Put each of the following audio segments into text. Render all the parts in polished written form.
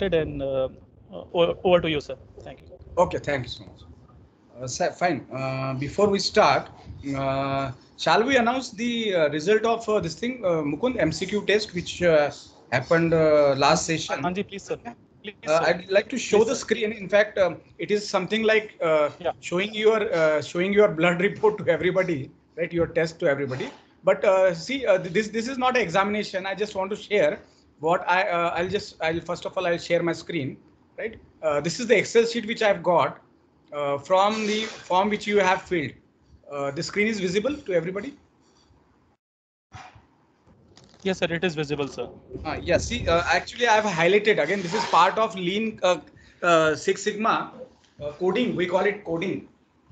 and over to you, sir. Thank you. Okay, thank you so much. Fine. Before we start, shall we announce the result of this thing, Mukund, MCQ test, which happened last session? Anji, please, sir. Please, sir. I'd like to show Please, the sir. screen. In fact, it is something like Yeah. showing your blood report to everybody, right? Your test to everybody. But see, this is not an examination. I just want to share what I'll first of all I'll share my screen, right? This is the Excel sheet which I've got from the form which you have filled. The screen is visible to everybody. Yes, sir. It is visible, sir. Yes. See, actually, I have highlighted again. This is part of Lean Six Sigma coding. We call it coding.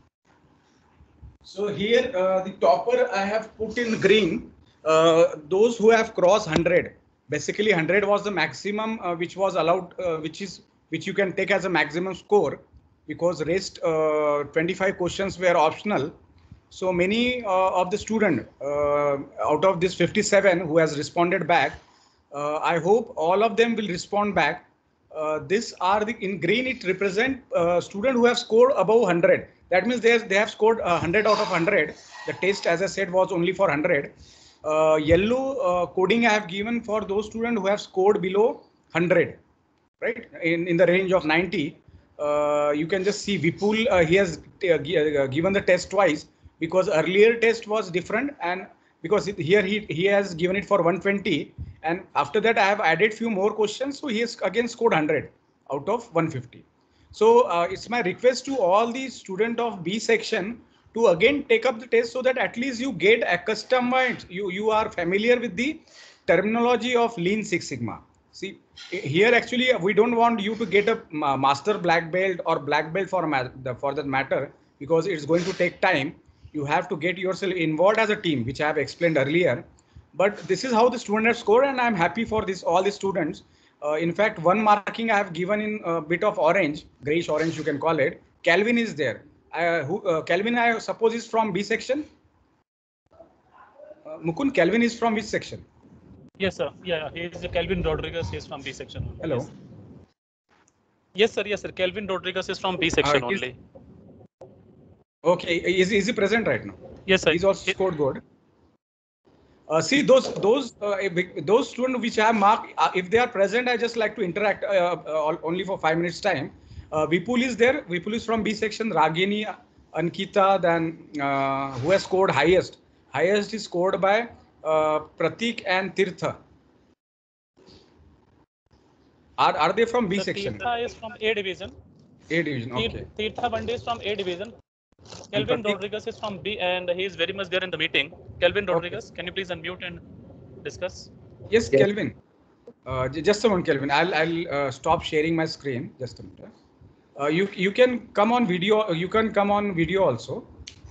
So here, the topper I have put in green. Those who have crossed 100. Basically, 100 was the maximum which was allowed, which you can take as a maximum score, because rest 25 questions were optional. So many of the student out of this 57 who has responded back, I hope all of them will respond back. These are the in green. It represent student who have scored above 100. That means they have scored 100 out of 100. The test, as I said, was only for 100. Yellow coding I have given for those students who have scored below 100, right? In the range of 90. You can just see Vipul. He has given the test twice, because earlier test was different, and because here he has given it for 120, and after that I have added few more questions, so he has again scored 100 out of 150. So it's my request to all the student of B section to again take up the test, so that at least you get accustomed, you are familiar with the terminology of Lean Six Sigma. See, here actually we don't want you to get a master black belt or black belt for that matter, because it's going to take time. You have to get yourself involved as a team, which I have explained earlier. But this is how the students have scored, and I'm happy for this all the students. In fact, one marking I have given in a bit of orange, grayish orange you can call it. Calvin is there. Calvin, I suppose, is from B section. Mukund, Calvin is from which section? Yes, sir. Yeah, he is Kelvin Rodriguez. He is from B section only. Hello. Yes, sir. Yes, sir. Kelvin Rodriguez is from B section only. Okay, is he present right now? Yes, sir. He's also scored good. See, those students which I have marked, if they are present, I just like to interact only for 5 minutes time. Vipul is there. Vipul is from B section. Ragini, Ankita, then who has scored highest? Highest is scored by Pratik and Tirtha. Are they from B section? Tirtha is from A division. A division. Okay. Tirtha Bande is from A division. Kelvin Rodriguez is from B, and he is very much there in the meeting. Kelvin Rodriguez, can you please unmute and discuss? Yes, Kelvin. Just a moment, Kelvin. I'll stop sharing my screen. Just a minute. You can come on video. You can come on video also.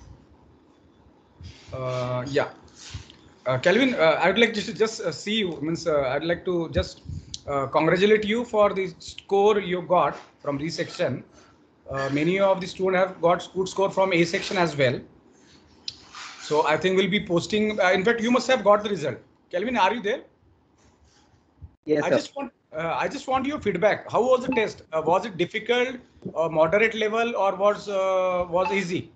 Yeah. Kelvin, I'd like to just see you. I'd like to just congratulate you for the score you got from this section. Many of the students have got good score from A section as well. So I think we'll be posting. In fact, you must have got the result. Kelvin, are you there? Yes, sir. I just want your feedback. How was the test? Was it difficult, moderate level, or was easy?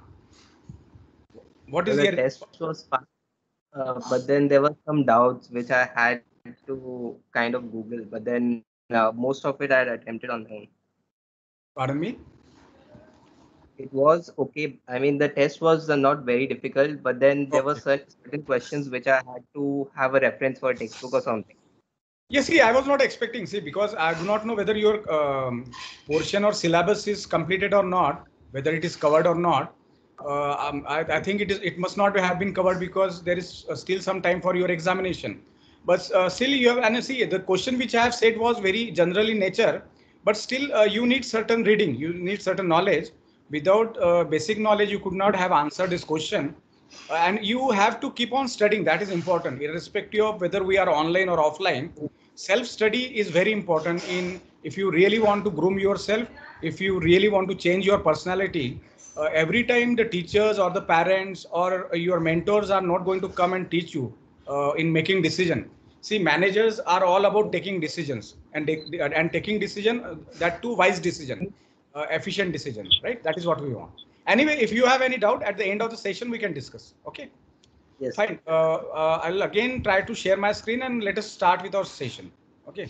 What is the test was fun, but then there were some doubts which I had to kind of Google. But then most of it I had attempted on my own. Pardon me? It was okay. I mean, the test was not very difficult, but then there were certain questions which I had to have a reference for a textbook or something. Yes, see, I was not expecting, because I do not know whether your portion or syllabus is completed or not, whether it is covered or not. I think it must not have been covered, because there is still some time for your examination. But still you have, and see, the question which I have said was very general in nature, but still you need certain reading, you need certain knowledge. Without basic knowledge, you could not have answered this question. And you have to keep on studying. That is important, irrespective of whether we are online or offline. Self-study is very important if you really want to groom yourself, if you really want to change your personality. Every time the teachers or the parents or your mentors are not going to come and teach you in making decision. See, managers are all about taking decisions and taking decision, that too wise decision, efficient decision, right? That is what we want. Anyway, if you have any doubt at the end of the session, we can discuss. Okay. Yes. Fine. I'll again try to share my screen and let us start with our session. Okay.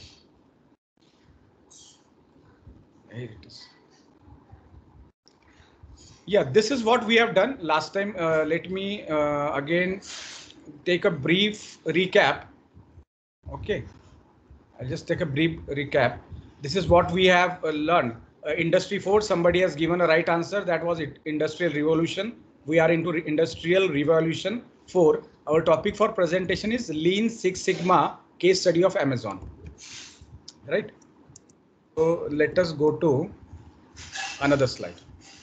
Here it is. Yeah, this is what we have done last time. Let me again take a brief recap. Okay, I'll just take a brief recap. This is what we have learned. Industry 4, somebody has given a right answer. That was it, Industrial Revolution. We are into Industrial Revolution 4. Our topic for presentation is Lean Six Sigma case study of Amazon. Right. So let us go to another slide.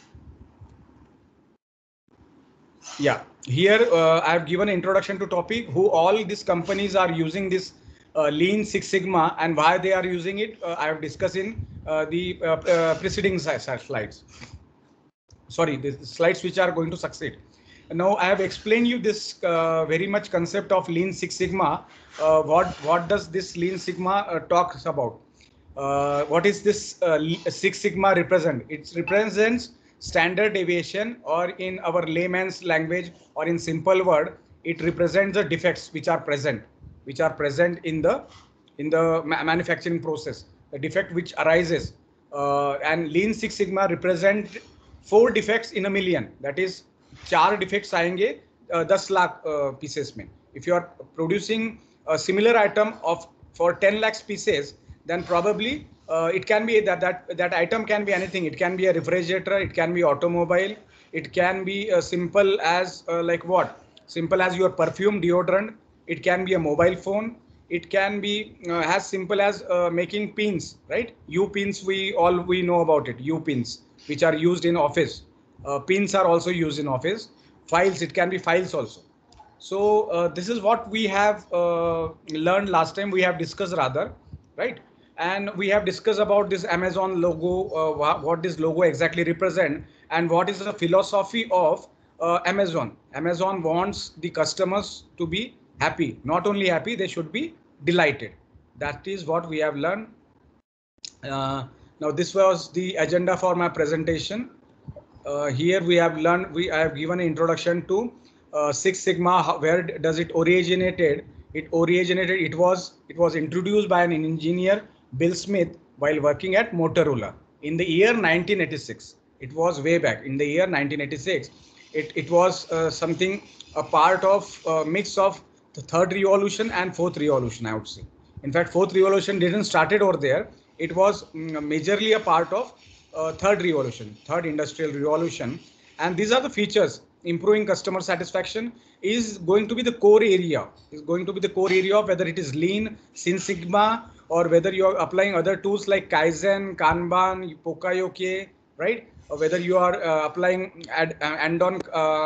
Yeah, here I have given an introduction to topic, who all these companies are using this Lean Six Sigma and why they are using it. I have discussed in the preceding slides. Sorry, the slides which are going to succeed. Now I have explained you this very much concept of Lean Six Sigma. What does this Lean Sigma talks about? What is this Six Sigma represent? It represents standard deviation, or in our layman's language, or in simple word, it represents the defects which are present in the manufacturing process, the defect which arises. And Lean Six Sigma represent 4 defects in a million. That is 4 defects आएंगे 10 lakh pieces में. If you are producing a similar item for 10 lakhs pieces, then probably it can be that item can be anything. It can be a refrigerator, it can be automobile, it can be simple as like what? Simple as your perfume, deodorant. It can be a mobile phone. It can be as simple as making pins, right? U pins, we know about it. U pins, which are used in office. Pins are also used in office. Files, it can be files also. So this is what we have learned last time. We have discussed rather, right? And we have discussed about this Amazon logo, what this logo exactly represent, and what is the philosophy of Amazon. Amazon wants the customers to be happy. Not only happy, they should be delighted. That is what we have learned. Now this was the agenda for my presentation. Here we have learned, I have given an introduction to Six Sigma. Where does it originated? It was introduced by an engineer, Bill Smith, while working at Motorola in the year 1986. It was way back in the year 1986. It was something, a part of mix of the third revolution and fourth revolution, I would say. In fact, fourth revolution didn't started over there. It was majorly a part of third revolution, third industrial revolution. And these are the features. Improving customer satisfaction is going to be the core area. Is going to be the core area of whether it is Lean, Six Sigma, or whether you are applying other tools like Kaizen, Kanban, Pokayoke, right? Or whether you are applying Andon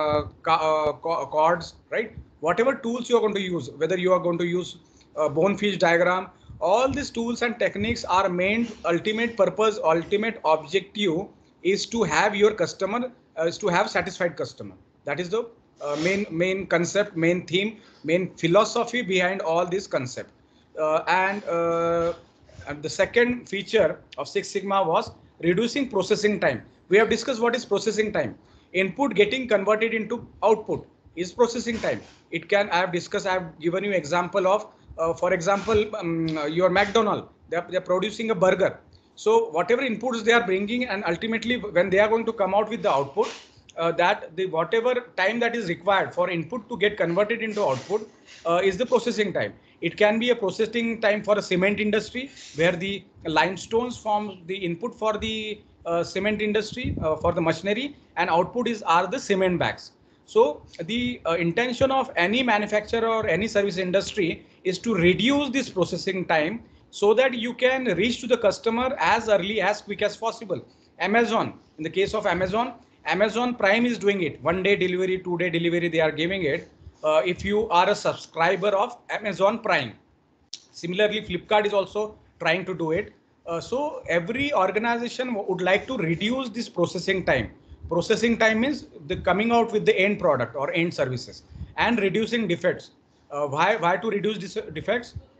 chords, right? Whatever tools you are going to use, whether you are going to use Bonefish diagram, all these tools and techniques are main ultimate purpose, ultimate objective is to have your customer, is to have satisfied customer. That is the main concept, main theme, main philosophy behind all this concept. And the second feature of Six Sigma was reducing processing time. We have discussed what is processing time. Input getting converted into output is processing time. It can, I have discussed, I have given you example of, for example, your McDonald's, they're producing a burger. So whatever inputs they are bringing, and ultimately when they are going to come out with the output, whatever time that is required for input to get converted into output is the processing time. It can be a processing time for a cement industry, where the limestones form the input for the cement industry for the machinery, and output are the cement bags. So the intention of any manufacturer or any service industry is to reduce this processing time so that you can reach to the customer as early, as quick as possible. Amazon, in the case of Amazon, Amazon Prime is doing it. 1-day delivery, 2-day delivery, they are giving it. If you are a subscriber of Amazon Prime. Similarly, Flipkart is also trying to do it. So every organization would like to reduce this processing time. Processing time means the coming out with the end product or end services, and reducing defects. Why to reduce these defects?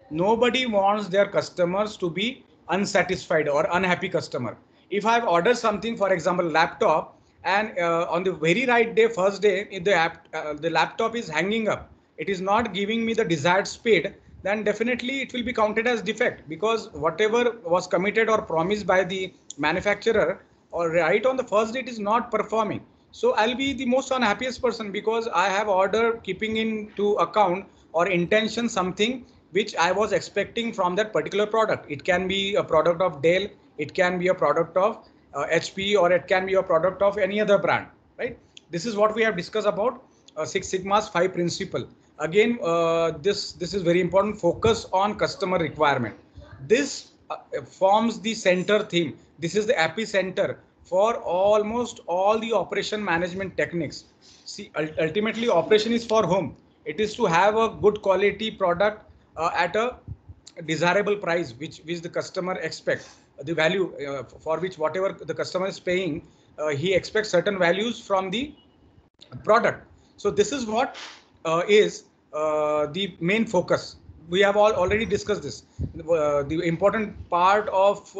Nobody wants their customers to be unsatisfied or unhappy customer. If I've ordered something, for example, laptop, and on the very right day, first day, if the laptop is hanging up, it is not giving me the desired speed, then definitely it will be counted as defect, because whatever was committed or promised by the manufacturer or right on the first day, it is not performing. So I'll be the most unhappiest person, because I have ordered keeping into account or intention something which I was expecting from that particular product. It can be a product of Dell, it can be a product of HP, or it can be a product of any other brand, right? This is what we have discussed about Six Sigma's 5 principle. Again, this is very important. Focus on customer requirement. This forms the center theme. This is the epicenter for almost all the operation management techniques. See, ultimately, operation is for whom? It is to have a good quality product at a desirable price, which the customer expects. The value for which whatever the customer is paying, he expects certain values from the product. So this is what is the main focus. We have already discussed this. The important part of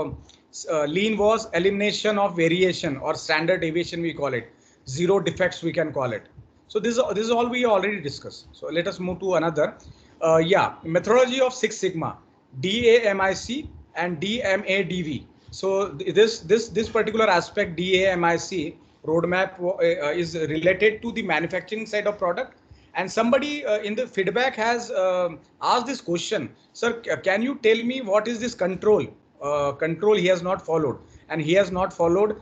lean was elimination of variation or standard deviation, we call it. Zero defects, we can call it. So this is all we already discussed. So let us move to another. Methodology of Six Sigma, DAMIC and DMADV. So this particular aspect, DAMIC roadmap, is related to the manufacturing side of product. And somebody in the feedback has asked this question, sir, can you tell me what is this control? Control he has not followed, and he has not followed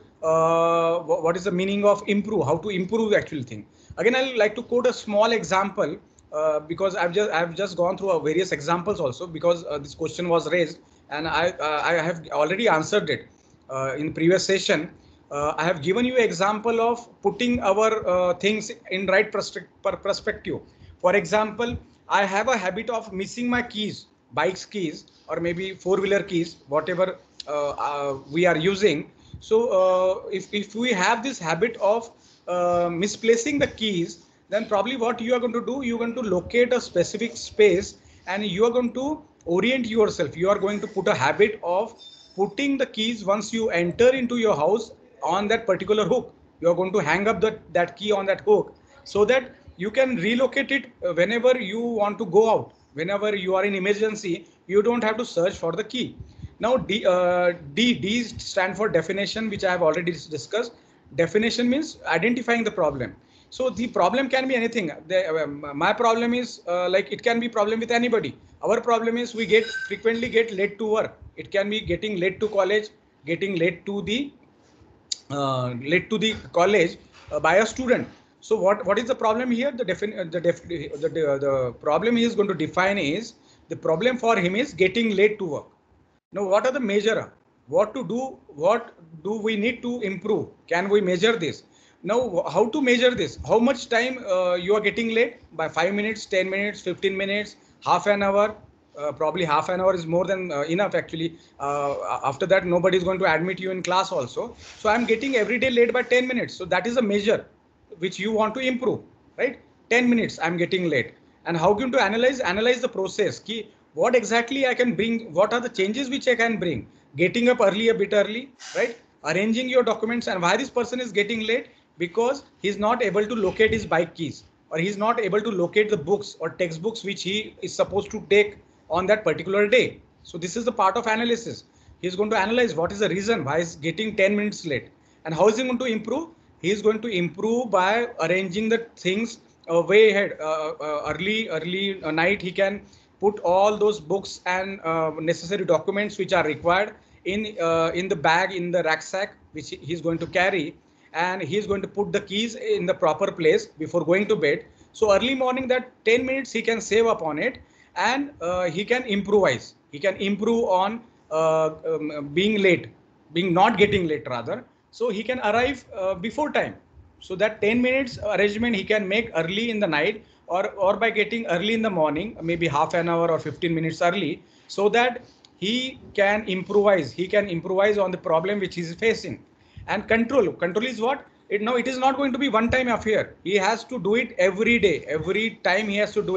what is the meaning of improve, how to improve the actual thing. Again, I like to quote a small example because I've just gone through various examples also, because this question was raised, and I have already answered it in previous session. I have given you an example of putting our things in right perspective. For example, I have a habit of missing my keys, bike's keys, or maybe four-wheeler keys, whatever we are using. So if we have this habit of misplacing the keys, then probably what you are going to do, you are going to locate a specific space and you are going to orient yourself. You are going to put a habit of putting the keys once you enter into your house on that particular hook. You are going to hang up that key on that hook, so that you can relocate it whenever you want to go out. Whenever you are in emergency, you don't have to search for the key. Now D stand for definition, which I have already discussed. Definition means identifying the problem. So the problem can be anything. My problem is like it can be problem with anybody. Our problem is we frequently get late to work. It can be getting late to college, getting late to the college by a student. So what is the problem here? The problem he is going to define is, the problem for him is getting late to work. Now, what are the measure? What to do? What do we need to improve? Can we measure this? Now, how to measure this? How much time you are getting late? By 5 minutes, 10 minutes, 15 minutes, half an hour? Probably half an hour is more than enough actually. After that, nobody is going to admit you in class also. So I'm getting every day late by 10 minutes. So that is a measure which you want to improve, right? 10 minutes I'm getting late. And how going to analyze the process? Key, what exactly I can bring? What are the changes which I can bring? Getting up early, a bit early, right? Arranging your documents. And why this person is getting late? Because he's not able to locate his bike keys, or he's not able to locate the books or textbooks which he is supposed to take on that particular day. So this is the part of analysis. He's going to analyze what is the reason why he's getting 10 minutes late, and how is he going to improve? He is going to improve by arranging the things way ahead. Early night, he can put all those books and necessary documents which are required in the bag, in the rucksack which he's going to carry, and he's going to put the keys in the proper place before going to bed. So early morning, that 10 minutes he can save up on it, and he can improvise. He can improve on being late, not getting late rather. So he can arrive before time. So that 10 minutes arrangement he can make early in the night, or by getting early in the morning, maybe half an hour or 15 minutes early, so that he can improvise. He can improvise on the problem which he is facing. And control is what? It is not going to be one time affair. He has to do it every day. Every time he has to do it.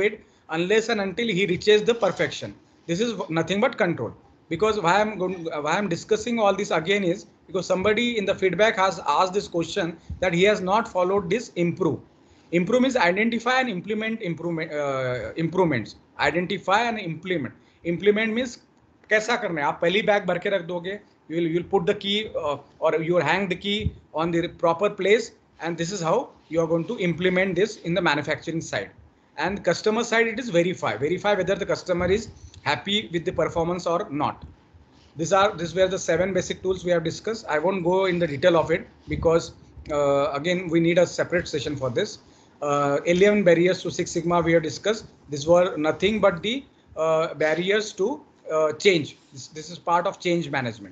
unless and until he reaches the perfection. This is nothing but control. Because why I'm discussing all this again is because somebody in the feedback has asked this question that he has not followed this improve. Improve means identify and implement improvements. Identify and implement. Implement means कैसा करना है. आप पहली bag भर के रख दोगे. You'll put the key or you'll hang the key on the proper place, and this is how you are going to implement this in the manufacturing side. And customer side, it is verify whether the customer is happy with the performance or not. These were the 7 basic tools we have discussed. I won't go in the detail of it because again we need a separate session for this. 11 barriers to Six Sigma we have discussed. These were nothing but the barriers to change. This is part of change management.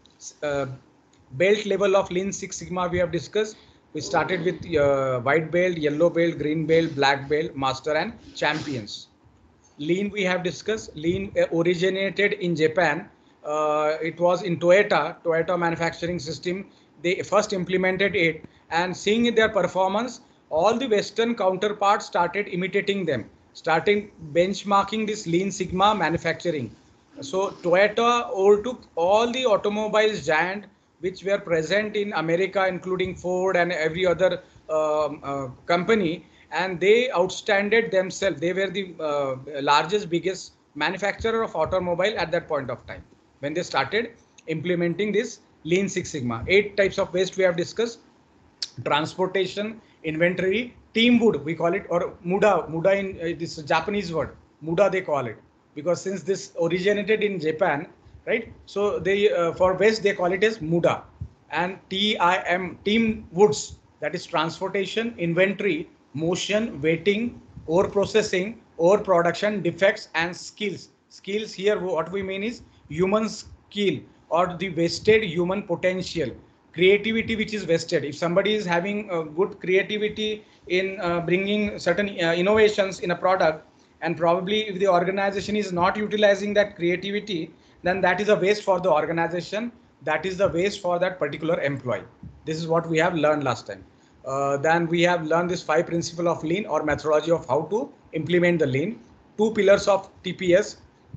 Belt level of Lean Six Sigma we have discussed. We started with white belt, yellow belt, green belt, black belt, master and champions. Lean we have discussed. Lean originated in Japan. It was in Toyota manufacturing system. They first implemented it, and seeing their performance, all the Western counterparts started imitating them, starting benchmarking this Lean Sigma manufacturing. So Toyota overtook all the automobiles giant which were present in America, including Ford and every other company, and they outstanded themselves. They were the largest, biggest manufacturer of automobile at that point of time when they started implementing this Lean Six Sigma. 8 types of waste we have discussed: transportation, inventory, teamwood we call it, or muda in this Japanese word, muda they call it, because since this originated in Japan, right? So they for waste they call it as muda. And TIM, team woods, that is transportation, inventory, motion, waiting, ore processing, ore production, defects, and skills. Skills here, what we mean is human skill or the wasted human potential. Creativity which is wasted. If somebody is having good creativity in bringing certain innovations in a product, and probably if the organization is not utilizing that creativity, then that is a waste for the organization. That is the waste for that particular employee. This is what we have learned last time. Then we have learned this 5 principles of Lean or methodology of how to implement the Lean. 2 pillars of TPS.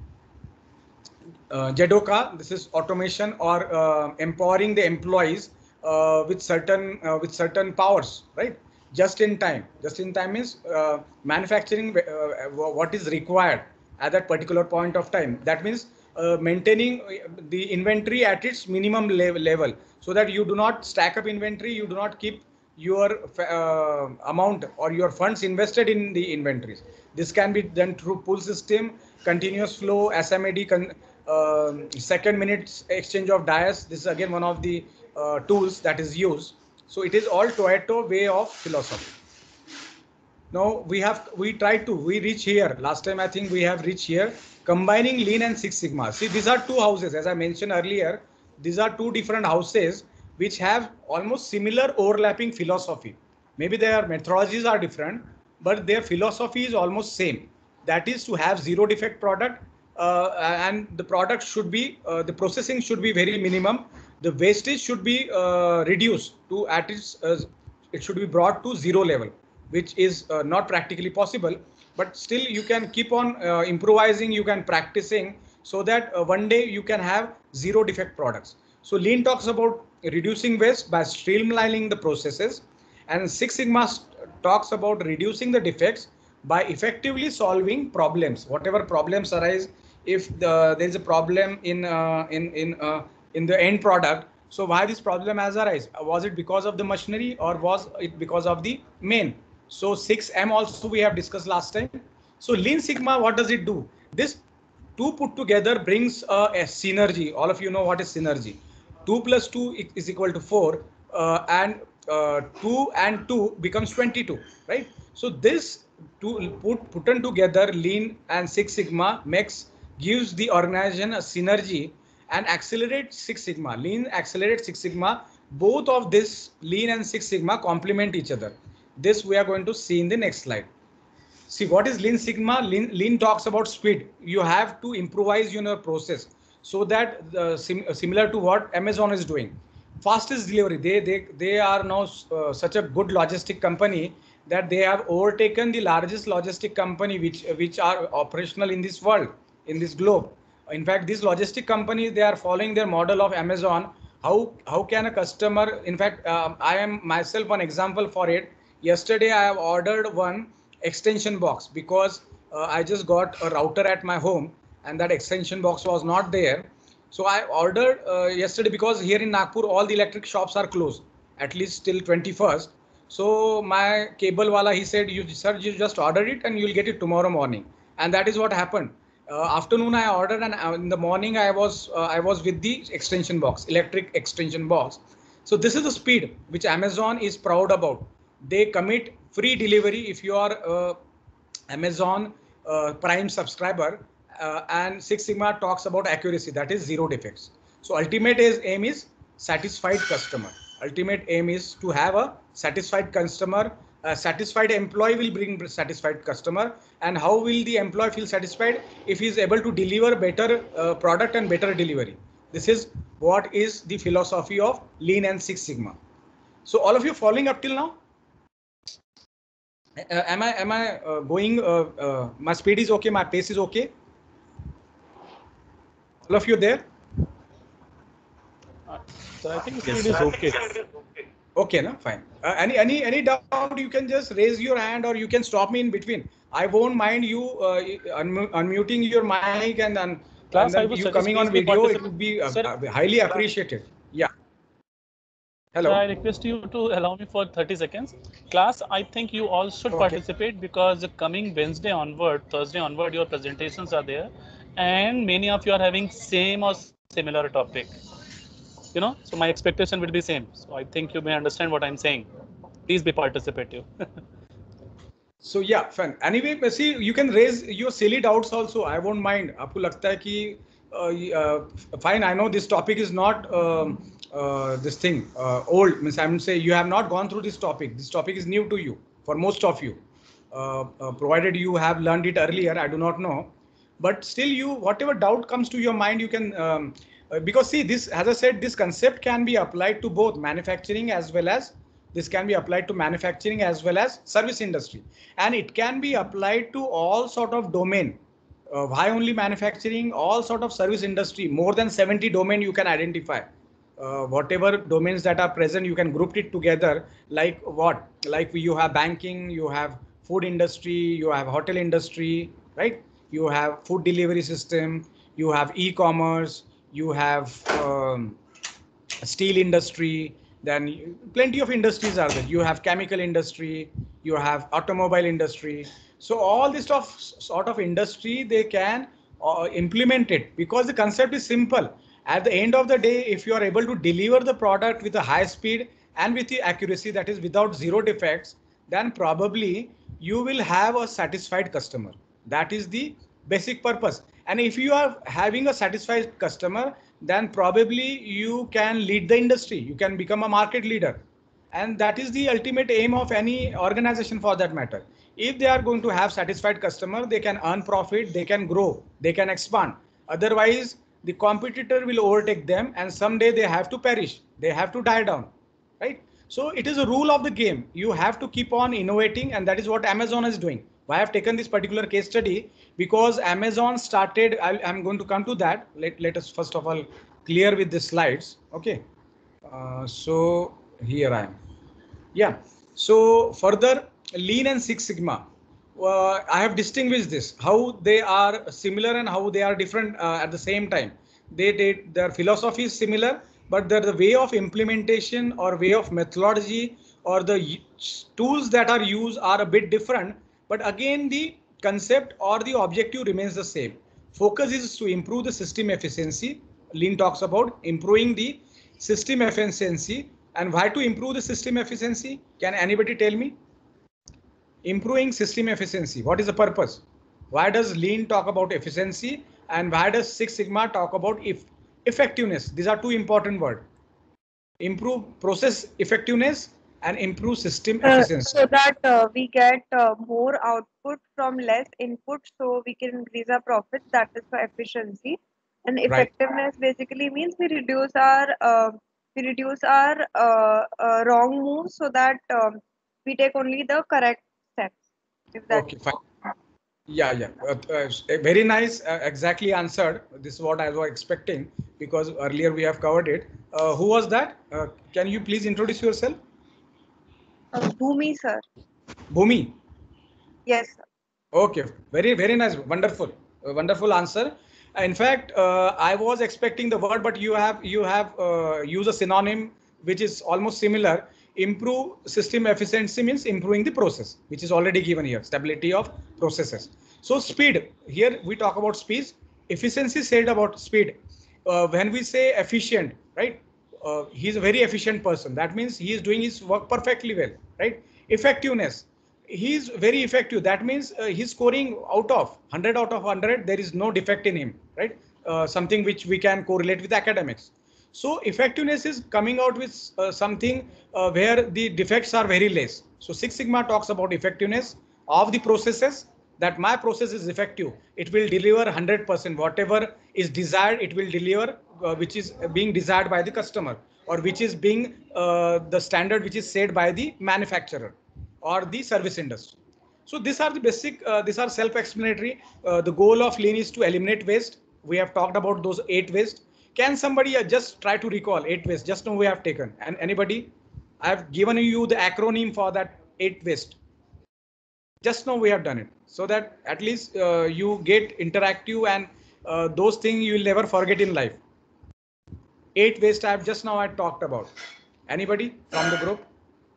JEDOKA, this is automation or empowering the employees with certain powers, right? Just in time. Just in time means manufacturing what is required at that particular point of time. That means maintaining the inventory at its minimum level, so that you do not stack up inventory, you do not keep your amount or your funds invested in the inventories. This can be done through pull system, continuous flow, SMAD, second minutes exchange of dias. This is again one of the tools that is used. So it is all Toyota way of philosophy. Now we reach here. Last time I think we have reached here, combining Lean and Six Sigma. See, these are 2 houses, as I mentioned earlier. These are 2 different houses which have almost similar overlapping philosophy. Maybe their methodologies are different, but their philosophy is almost same. That is to have zero defect product, and the product should be, the processing should be very minimum. The wastage should be reduced to at its, it should be brought to zero level, which is not practically possible, but still you can keep on improvising, you can practicing, so that one day you can have zero defect products. So Lean talks about reducing waste by streamlining the processes, and Six Sigma talks about reducing the defects by effectively solving problems. Whatever problems arise, if there is a problem in the end product, so why this problem has arisen? Was it because of the machinery or was it because of the main? So 6M also we have discussed last time. So Lean Sigma, what does it do? This 2 put together brings a synergy. All of you know what is synergy. 2 plus 2 is equal to 4, and 2 and 2 becomes 22, right? So this put together, Lean and Six Sigma gives the organization a synergy and accelerates Six Sigma. Lean accelerates Six Sigma. Both of this Lean and Six Sigma complement each other. This we are going to see in the next slide. See, what is Lean Sigma? Lean talks about speed. You have to improvise your process so that similar to what Amazon is doing. Fastest delivery. They are now such a good logistic company. that they have overtaken the largest logistic company which are operational in this world, in this globe. In fact, these logistic companies, they are following their model of Amazon. How can a customer, in fact, I am myself one example for it. Yesterday I have ordered one extension box because I just got a router at my home and that extension box was not there. So I ordered yesterday because here in Nagpur all the electric shops are closed at least till 21st. So my cable wala, he said, you sir, you just order it and you'll get it tomorrow morning. And that is what happened. Afternoon I ordered, and in the morning I was with the extension box, electric extension box. So this is the speed which Amazon is proud about. They commit free delivery if you are Amazon Prime subscriber, and Six Sigma talks about accuracy, that is zero defects. So ultimate aim is satisfied customer. Ultimate aim is to have a satisfied customer. A satisfied employee will bring satisfied customer. And how will the employee feel satisfied? If he is able to deliver better product and better delivery. This is what is the philosophy of Lean and Six Sigma. So all of you following up till now? Am I going? My speed is okay. My pace is okay. All of you there? So I think speed is okay. Okay, no, fine. Any doubt? You can just raise your hand, or you can stop me in between. I won't mind you unmuting your mic and then you coming on video. It would be highly appreciated. Yeah. Hello. So I request you to allow me for 30 seconds. Class, I think you all should participate because coming Wednesday onward, Thursday onward, your presentations are there, and many of you are having same or similar topic. You know, so my expectation will be same. So I think you may understand what I'm saying. Please be participative. So yeah, fine. Anyway, see, you can raise your silly doubts also. I won't mind. आपको लगता है कि fine. I know this topic is not this thing old. Means I'm saying you have not gone through this topic. This topic is new to you for most of you. Provided you have learned it earlier, I do not know. But still, you whatever doubt comes to your mind, you can because see this, as I said, this concept can be applied to both manufacturing as well as this can be applied to manufacturing as well as service industry, and it can be applied to all sort of domain. Why only manufacturing? All sort of service industry, more than 70 domain you can identify. Whatever domains that are present, you can group it together. Like what? Like you have banking, you have food industry, you have hotel industry, right? You have food delivery system, you have e-commerce, you have steel industry, then plenty of industries are there. You have chemical industry, you have automobile industry. So all this stuff, sort of industry, they can implement it because the concept is simple. At the end of the day, if you are able to deliver the product with a high speed and with the accuracy, that is without zero defects, then probably you will have a satisfied customer. That is the basic purpose. And if you are having a satisfied customer, then probably you can lead the industry. You can become a market leader. And that is the ultimate aim of any organization for that matter. If they are going to have satisfied customer, they can earn profit, they can grow, they can expand. Otherwise, the competitor will overtake them and someday they have to perish. They have to die down, right? So it is a rule of the game. You have to keep on innovating, and that is what Amazon is doing. Why I have taken this particular case study? Because Amazon started, I'm going to come to that. Let us first of all clear with the slides. Okay. So here I am. Yeah. So further, Lean and Six Sigma. I have distinguished this, how they are similar and how they are different at the same time. Their philosophy is similar, but the way of implementation or way of methodology or the tools that are used are a bit different. But again, the concept or the objective remains the same. Focus is to improve the system efficiency. Lean talks about improving the system efficiency. And why to improve the system efficiency? Can anybody tell me? Improving system efficiency. What is the purpose? Why does Lean talk about efficiency and why does Six Sigma talk about effectiveness? These are two important words. Improve process effectiveness and improve system efficiency. So that we get more output from less input, so we can increase our profit. That is for efficiency. And effectiveness basically means we reduce our wrong moves, so that we take only the correct steps. If that Okay, fine. Yeah. Very nice. Exactly answered. This is what I was expecting because earlier we have covered it. Who was that? Can you please introduce yourself? Bhumi, sir. Bhumi. Yes, sir. Okay, very nice, wonderful, wonderful answer. In fact, I was expecting the word, but you have used a synonym which is almost similar. Improve system efficiency means improving the process, which is already given here. Stability of processes. So speed. Here we talk about speed. Efficiency said about speed. When we say efficient, right? He's a very efficient person. That means he is doing his work perfectly well, right? Effectiveness, he's very effective. That means he's scoring out of 100 out of 100. There is no defect in him, right? Something which we can correlate with academics. So effectiveness is coming out with something where the defects are very less. So Six Sigma talks about effectiveness of the processes, that my process is effective. It will deliver 100%. Whatever is desired, it will deliver, which is being desired by the customer, or which is being the standard which is set by the manufacturer or the service industry. So these are the basic, these are self-explanatory. The goal of lean is to eliminate waste. We have talked about those 8 waste. Can somebody just try to recall 8 waste? Just now we have taken. And anybody? I've given you the acronym for that 8 waste. Just now we have done it, so that at least you get interactive, and those things you will never forget in life. 8 waste I have just now I talked about. Anybody from the group?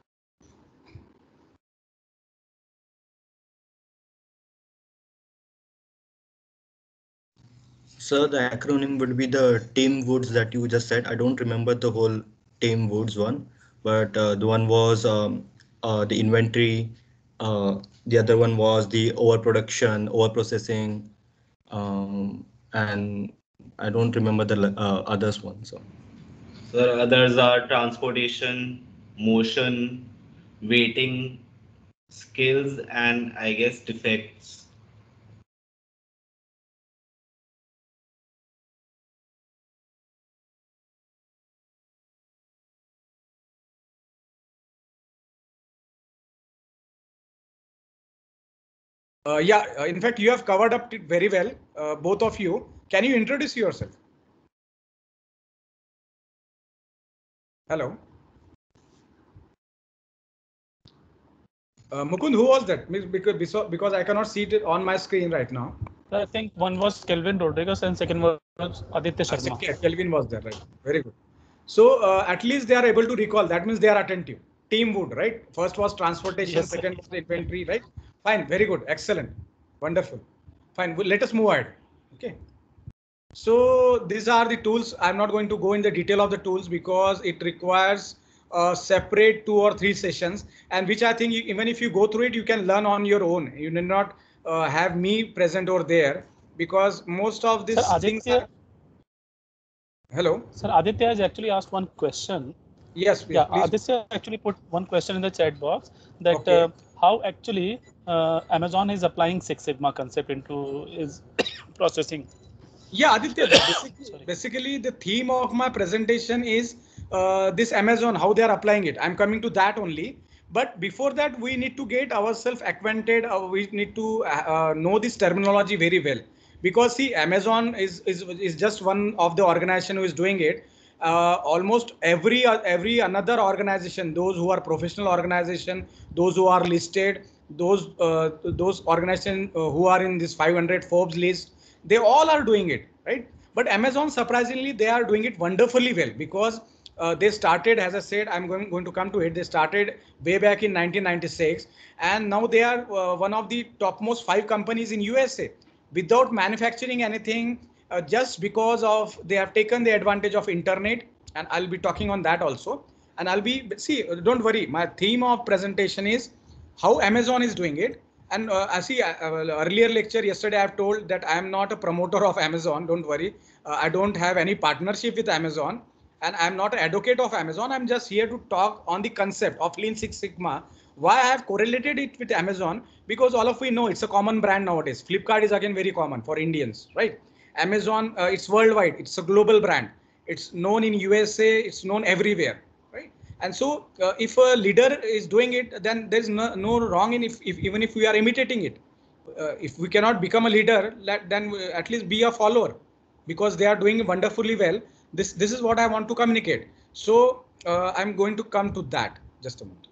Sir, the acronym would be the Team Woods that you just said. I don't remember the whole Team Woods one, but the one was the inventory. The other one was the overproduction, overprocessing, and I don't remember the others one. So, Sir, others are transportation, motion, waiting, skills, and I guess defects. In fact, you have covered up it very well, both of you. Can you introduce yourself? Hello. Mukund, who was that? Because I cannot see it on my screen right now. I think one was Kelvin Rodriguez and second was Aditya Sharma. Kelvin was there, right? Very good. So at least they are able to recall. That means they are attentive. Team wood, right? First was transportation, yes, second was inventory, right? Fine, very good, excellent, wonderful. Fine, well, let us move ahead. Okay. So these are the tools. I'm not going to go in the detail of the tools because it requires separate 2 or 3 sessions, and which I think even if you go through it, you can learn on your own. You need not have me present over there, because most of these things are... Hello. Sir, Aditya has actually asked one question. Yes, please. Yeah, Aditya actually put one question in the chat box that okay. How actually Amazon is applying Six Sigma concept into his processing. Yeah, Aditya, basically the theme of my presentation is this Amazon, how they are applying it. I'm coming to that only. But before that, we need to get ourselves acquainted. We need to know this terminology very well. Because see, Amazon is just one of the organization who is doing it. Almost every another organization, those who are professional organization, those who are listed, those organizations who are in this 500 Forbes list, they all are doing it, right? But Amazon, surprisingly, they are doing it wonderfully well, because they started, as I said, I'm going to come to it. They started way back in 1996, and now they are one of the topmost 5 companies in USA without manufacturing anything, just because of they have taken the advantage of internet, and I'll be talking on that also. And don't worry, my theme of presentation is how Amazon is doing it. And I see earlier lecture yesterday, I've told that I am not a promoter of Amazon. Don't worry. I don't have any partnership with Amazon, and I'm not an advocate of Amazon. I'm just here to talk on the concept of Lean Six Sigma. Why I have correlated it with Amazon, because all of we know it's a common brand nowadays. Flipkart is again very common for Indians, right? Amazon, it's worldwide. It's a global brand. It's known in USA. It's known everywhere, right? And so if a leader is doing it, then there's no wrong in if even if we are imitating it. If we cannot become a leader, then at least be a follower, because they are doing wonderfully well. This is what I want to communicate. So I'm going to come to that. Just a moment.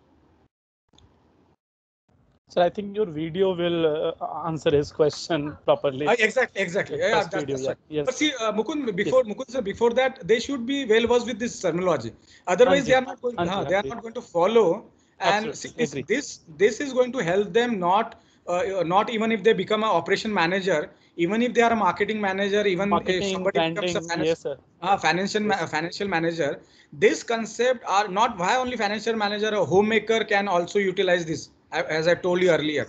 So I think your video will answer his question properly. Exactly. Yeah, that's right. Yes. But see, Mukund, before that, they should be well versed with this terminology. Otherwise, they are not going. They are not going to follow. And see, this is going to help them not even if they become an operation manager, even if they are a marketing manager, even if somebody becomes a financial manager. This concept are not why only financial manager, a homemaker can also utilize this. As I told you earlier,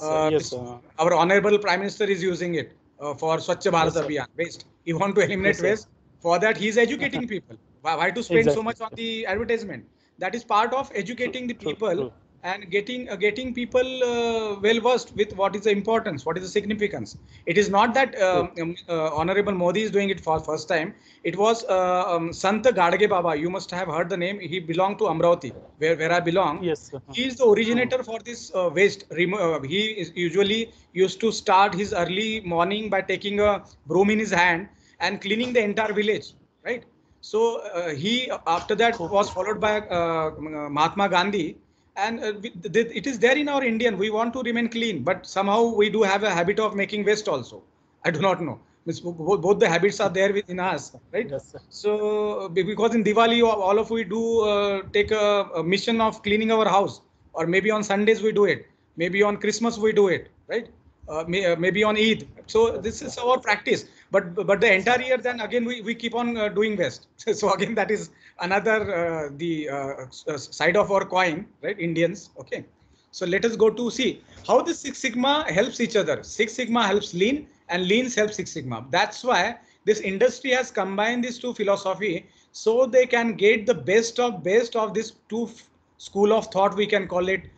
our honorable Prime Minister is using it for Swachh Bharat Abhiyan, waste. He want to eliminate waste. For that, he is educating people. Why to spend so much on the advertisement? That is part of educating the people and getting people well versed with what is the importance, what is the significance. It is not that Honorable Modi is doing it for first time. It was Sant Gadge Baba. You must have heard the name. He belonged to Amravati, where I belong. Yes. He is the originator for this waste. He is usually used to start his early morning by taking a broom in his hand and cleaning the entire village, right? So he after that was followed by Mahatma Gandhi. And it is there in our Indian. We want to remain clean, but somehow we do have a habit of making waste also. I do not know. Both the habits are there within us, right? Yes, so because in Diwali, all of we do take a mission of cleaning our house, or maybe on Sundays we do it. Maybe on Christmas we do it, right? Maybe on Eid. So this is our practice. But the entire year, then again we keep on doing waste. So again, that is another side of our coin, right? Indians. Okay. So let us go to see how the Six Sigma helps each other. Six Sigma helps Lean, and Lean helps Six Sigma. That's why this industry has combined these two philosophy, so they can get the best of this two school of thought. We can call it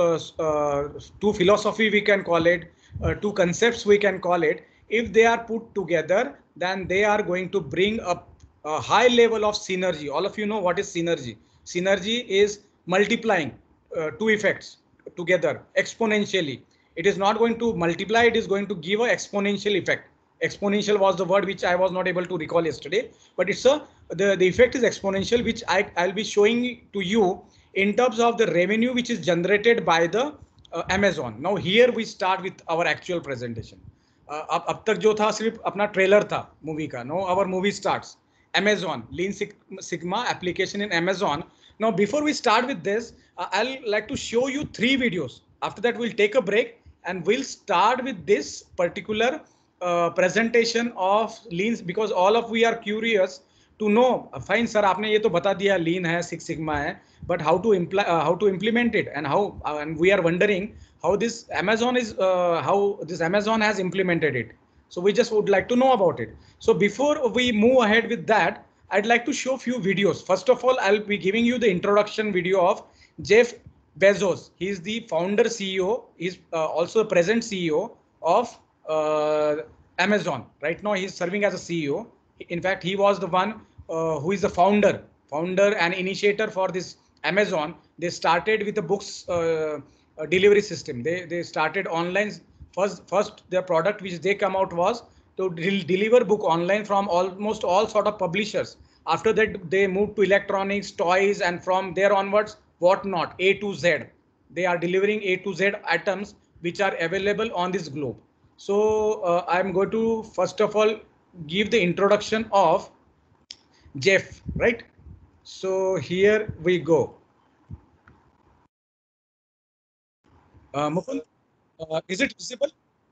two philosophy. We can call it two concepts. We can call it. If they are put together, then they are going to bring up a high level of synergy. All of you know what is synergy. Synergy is multiplying two effects together exponentially. It is not going to multiply, it is going to give an exponential effect. Exponential was the word which I was not able to recall yesterday, but it's the effect is exponential, which I'll be showing to you in terms of the revenue which is generated by the Amazon. Now here we start with our actual presentation. अब तक जो था सिर्फ अपना trailer था movie का. No our movie starts Amazon, Lean Sigma application in Amazon. Now, before we start with this, I'll like to show you 3 videos. After that, we'll take a break and we'll start with this particular presentation of Lean, because all of we are curious to know. Fine, sir, आपने ये तो बता दिया Lean है, Six Sigma है, but how to implement it, and how and we are wondering how this Amazon is how this Amazon has implemented it. So we just would like to know about it. So before we move ahead with that, I'd like to show a few videos. First of all, I'll be giving you the introduction video of Jeff Bezos. He's the founder CEO. He's also the present CEO of Amazon. Right now, he's serving as a CEO. In fact, he was the one who is the founder and initiator for this Amazon. They started with the books delivery system. They started online. First, their product which they come out was to deliver book online from almost all sort of publishers. After that, they moved to electronics, toys, and from there onwards, whatnot, A to Z. They are delivering A to Z items which are available on this globe. So I'm going to first of all give the introduction of Jeff, right? So here we go. Mukund, is it visible?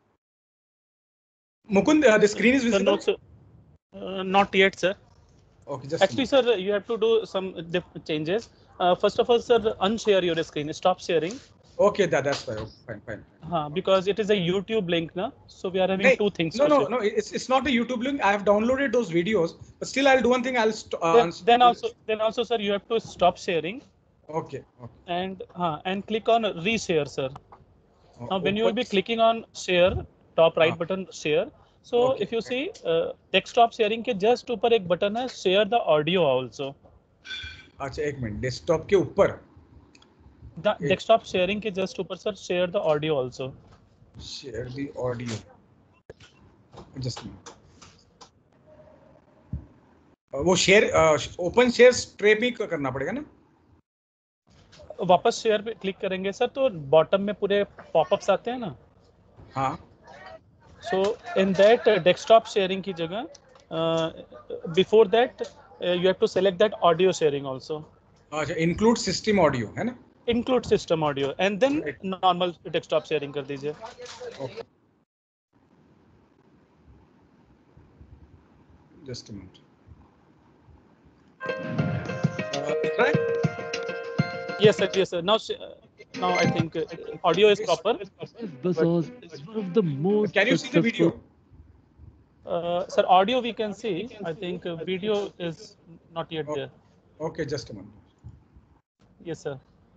Mukund, the screen is visible? Not yet, sir. Okay, just actually, sir, you have to do some changes. First of all, sir, unshare your screen. Stop sharing. Okay, that's fine. Because it is a YouTube link now, so we are having two things. No, it's not a YouTube link. I have downloaded those videos, but still I'll do one thing. Then also, sir, you have to stop sharing. Okay. And click on reshare, sir. Now, when you will be clicking on share, top right button share. So if you see desktop sharing के just ऊपर एक button है share the audio also. अच्छा एक minute, desktop के ऊपर desktop sharing के just ऊपर sir share the audio also. Share the audio. Just वो शेयर ओपन शेयर ट्रे भी करना पड़ेगा ना. वापस शेयर पे क्लिक करेंगे सर तो बॉटम में पूरे पॉपअप्स आते हैं ना. हाँ. So in that desktop sharing की जगह before that you have to select that audio sharing also. अच्छा, इंक्लूड सिस्टम ऑडियो है ना. Include system audio and then normal desktop sharing कर दीजिए. Okay. Just a minute. Right? Yes sir. Now I think audio is proper. Bezos is one of the most Can you see the video? Sir, audio we can see. I think video is not yet there. Okay, just a minute. Yes sir.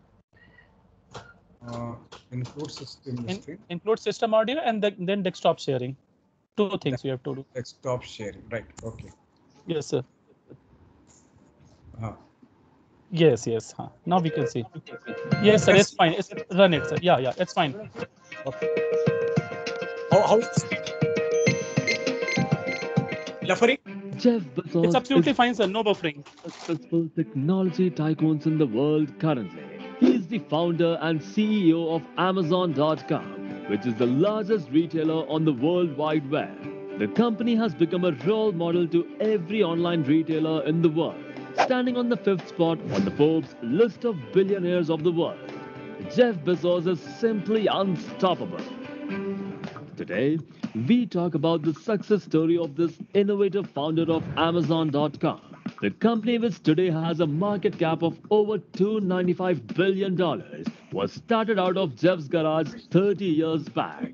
Include system stream. Include system audio and then desktop sharing. Two things we have to do. Desktop sharing, right? Okay. Yes sir. हाँ. Yes. हाँ. Now we can see. Yes sir. It's fine. Run it sir. Yeah. It's fine. Okay. How is it? Lafari? Jeff Bezos It's absolutely is fine sir. No buffering. successful technology tycoons in the world currently. He is the founder and CEO of Amazon.com, which is the largest retailer on the World Wide Web. The company has become a role model to every online retailer in the world, standing on the 5th spot on the Forbes list of billionaires of the world. Jeff Bezos is simply unstoppable. Today, we talk about the success story of this innovative founder of Amazon.com. The company, which today has a market cap of over $295 billion, was started out of Jeff's garage 30 years back.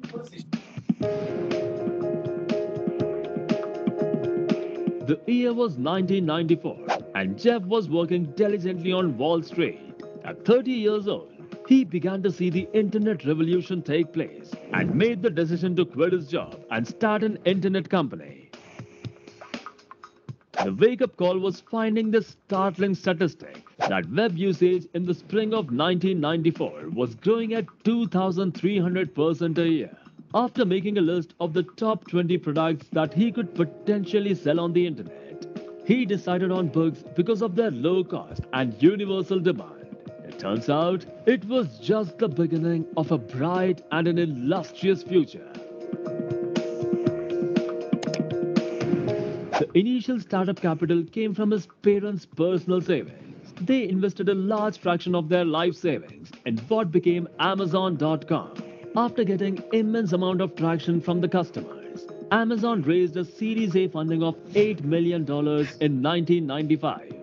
The year was 1994, and Jeff was working diligently on Wall Street. At 30 years old, he began to see the internet revolution take place and made the decision to quit his job and start an internet company. The wake-up call was finding the startling statistic that web usage in the spring of 1994 was growing at 2,300% a year. After making a list of the top 20 products that he could potentially sell on the internet, he decided on books because of their low cost and universal demand. It turns out it was just the beginning of a bright and an illustrious future. The initial startup capital came from his parents' personal savings. They invested a large fraction of their life savings in what became Amazon.com. After getting immense amount of traction from the customers, Amazon raised a Series A funding of $8 million in 1995.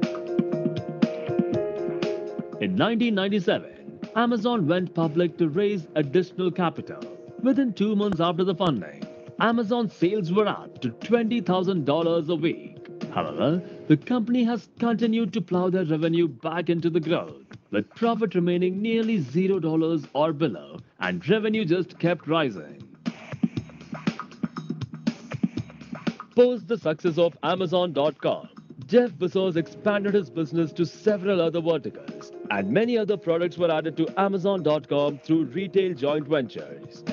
In 1997, Amazon went public to raise additional capital. Within 2 months after the funding, Amazon sales were up to $20,000 a week. However, the company has continued to plow their revenue back into the growth, with profit remaining nearly $0 or below, and revenue just kept rising. Post the success of Amazon.com, Jeff Bezos expanded his business to several other verticals, and many other products were added to Amazon.com through retail joint ventures.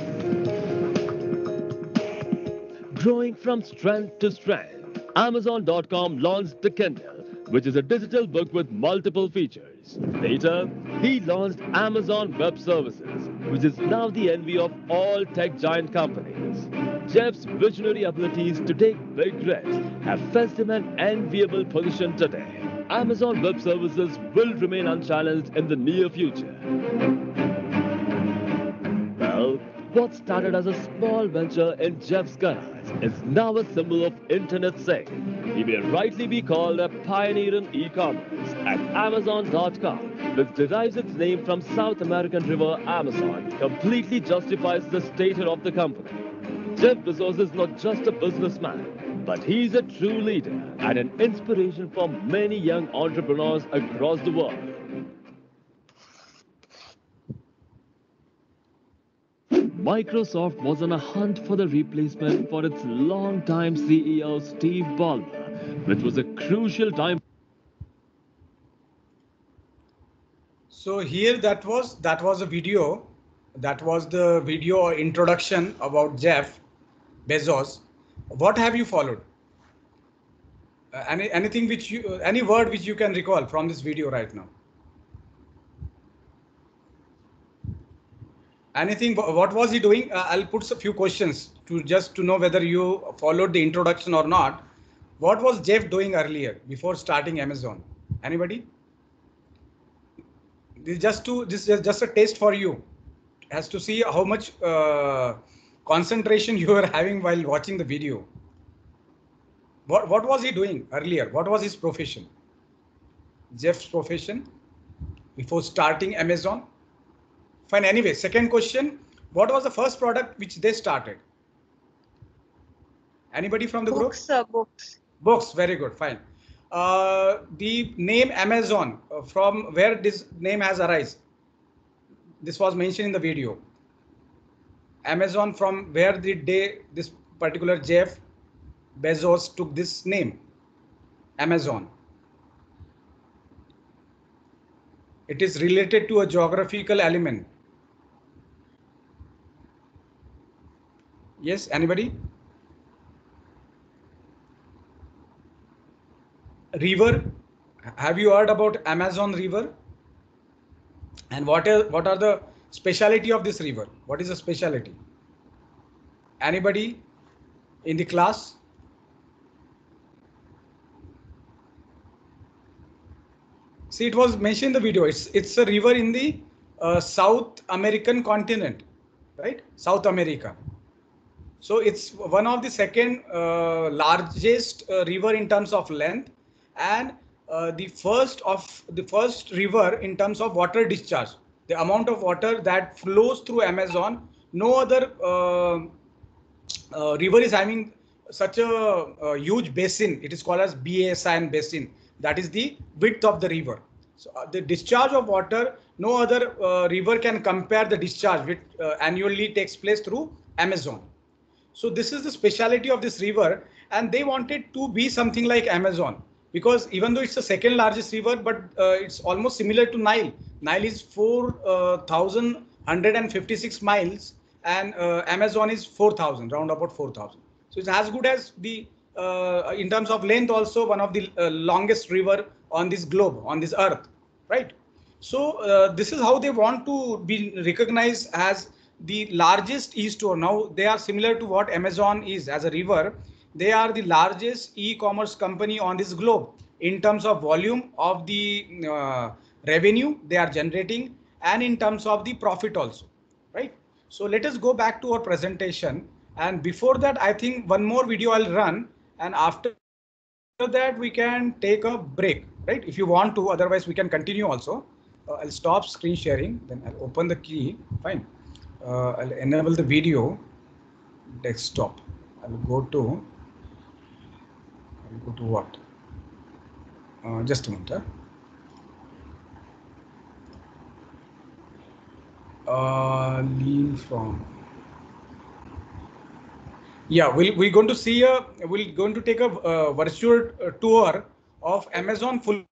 Growing from strength to strength, Amazon.com launched the Kindle, which is a digital book with multiple features. Later, he launched Amazon Web Services, which is now the envy of all tech giant companies. Jeff's visionary abilities to take big risks have fetched him an enviable position today. Amazon Web Services will remain unchallenged in the near future. Well, what started as a small venture in Jeff's garage is now a symbol of internet sale. He may rightly be called a pioneer in e-commerce, and Amazon.com, which derives its name from South American river Amazon, completely justifies the stature of the company. Jeff Bezos is not just a businessman, but he's a true leader and an inspiration for many young entrepreneurs across the world. Microsoft was on a hunt for the replacement for its longtime CEO Steve Ballmer, which was a crucial time So here that was a video, that was the video introduction about Jeff Bezos. What have you followed? Anything which you, any word which you can recall from this video right now? Anything? What was he doing? I'll put a few questions to just to know whether you followed the introduction or not. What was Jeff doing earlier before starting Amazon? Anybody? This is just a test for you, as to see how much concentration you are having while watching the video. What was he doing earlier? What was his profession? Jeff's profession before starting Amazon. Fine. Anyway, second question: what was the first product which they started? Anybody from the Books, group? books. Books. Very good. Fine. The name Amazon, from where this name has arisen? This was mentioned in the video. Amazon, from where did this particular Jeff Bezos took this name? Amazon. It is related to a geographical element. Yes, anybody? River. Have you heard about Amazon River? And what are the speciality of this river? What is the speciality? Anybody in the class? See, it was mentioned in the video. It's a river in the South American continent, right? South America. So it's one of the second largest river in terms of length, and the first river in terms of water discharge. The amount of water that flows through Amazon, no other river is having such a huge basin. It is called as basin basin. That is the width of the river. So the discharge of water, no other river can compare the discharge which annually takes place through Amazon. So this is the speciality of this river, and they wanted to be something like Amazon, because even though it's the second largest river, but it's almost similar to Nile. Nile is 4,156 miles, and Amazon is 4,000, round about 4,000. So it's as good as the, in terms of length, also one of the longest river on this globe, on this earth, right? So this is how they want to be recognized as the largest e-store. Now they are similar to what Amazon is as a river. They are the largest e-commerce company on this globe in terms of volume of the revenue they are generating, and in terms of the profit also, right? So let us go back to our presentation, and before that I think one more video I'll run, and after that we can take a break, right? If you want to, otherwise we can continue also. I'll stop screen sharing, then I'll open the key. Fine. I'll enable the video desktop. I'll go to what? Just a minute. Lean from. Yeah, we're going to see we're going to take a virtual tour of Amazon full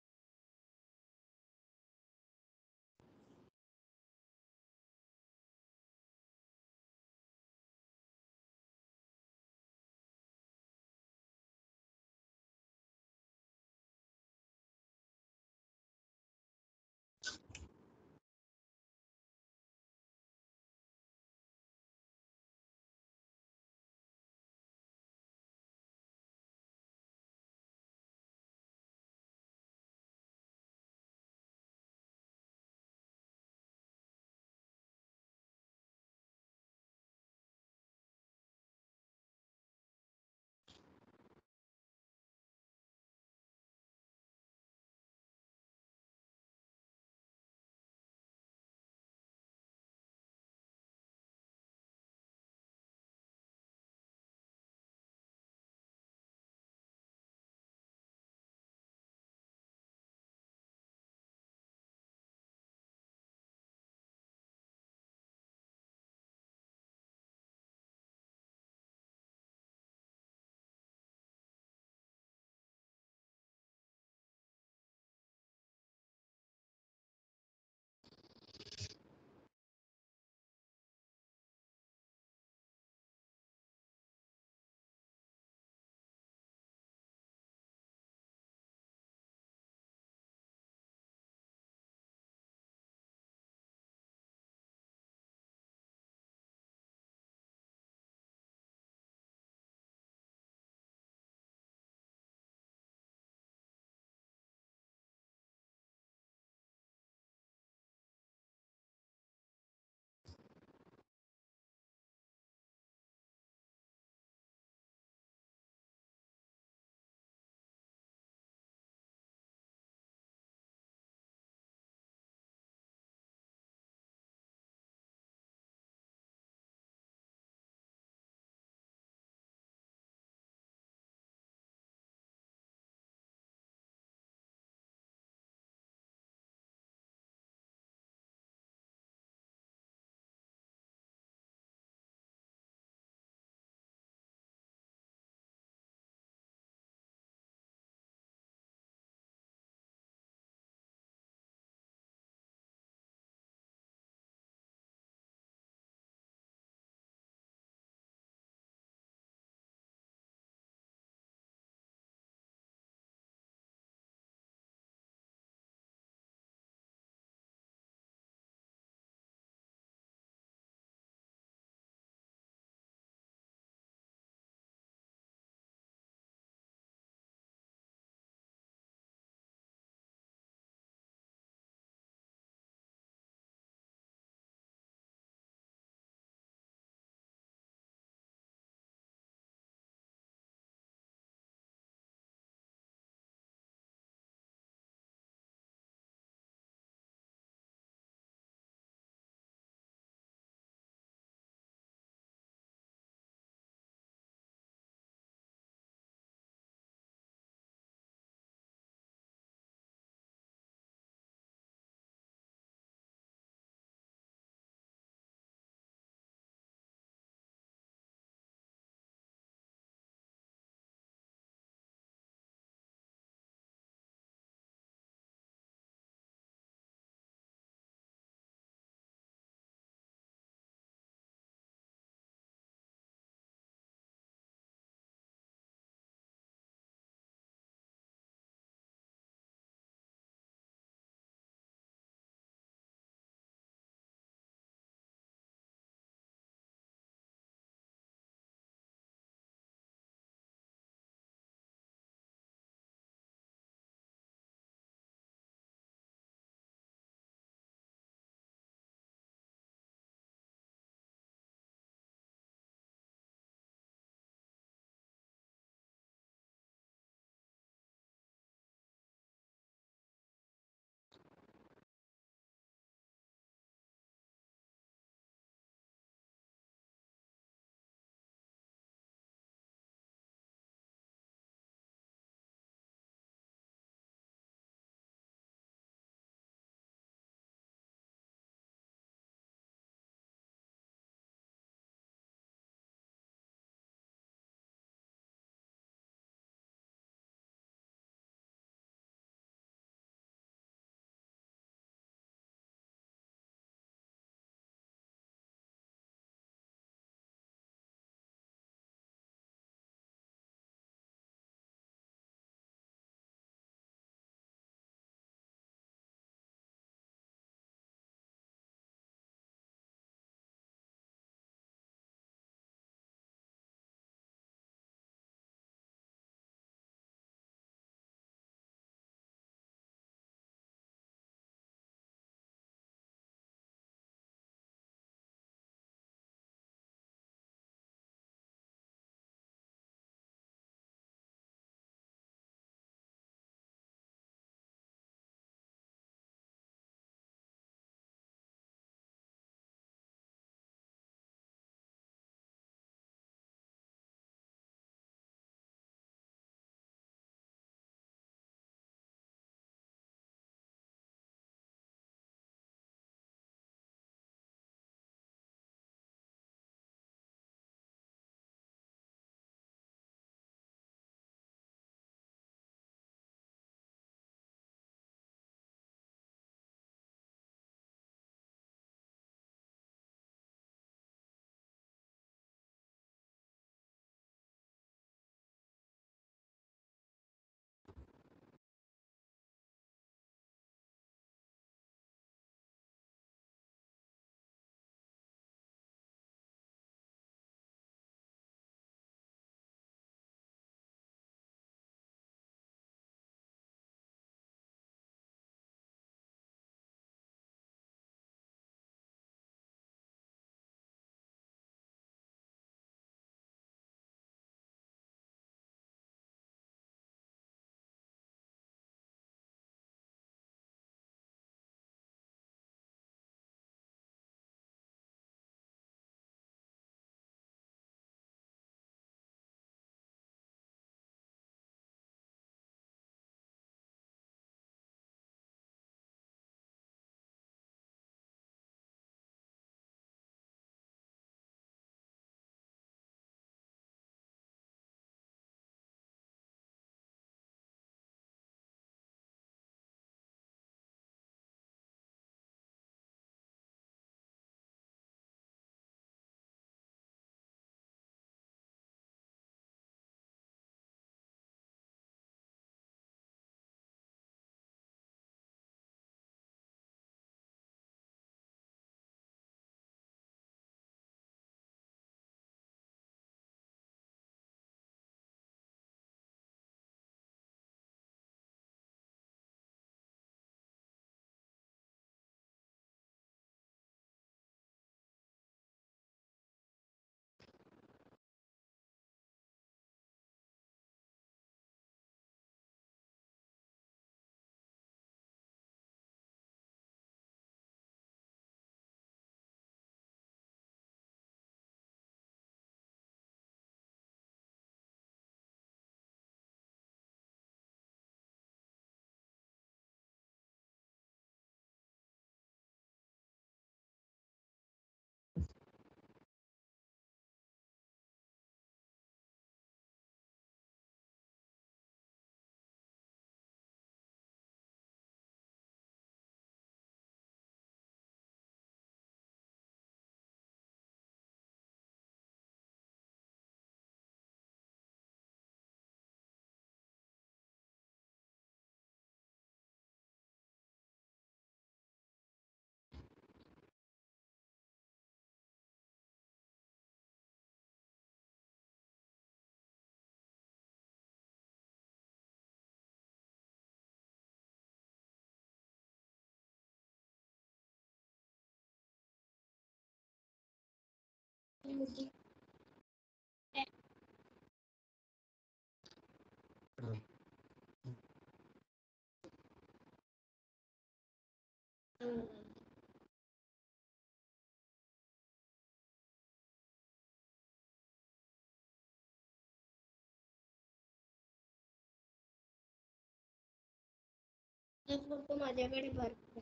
माझ्याकडे भरपूर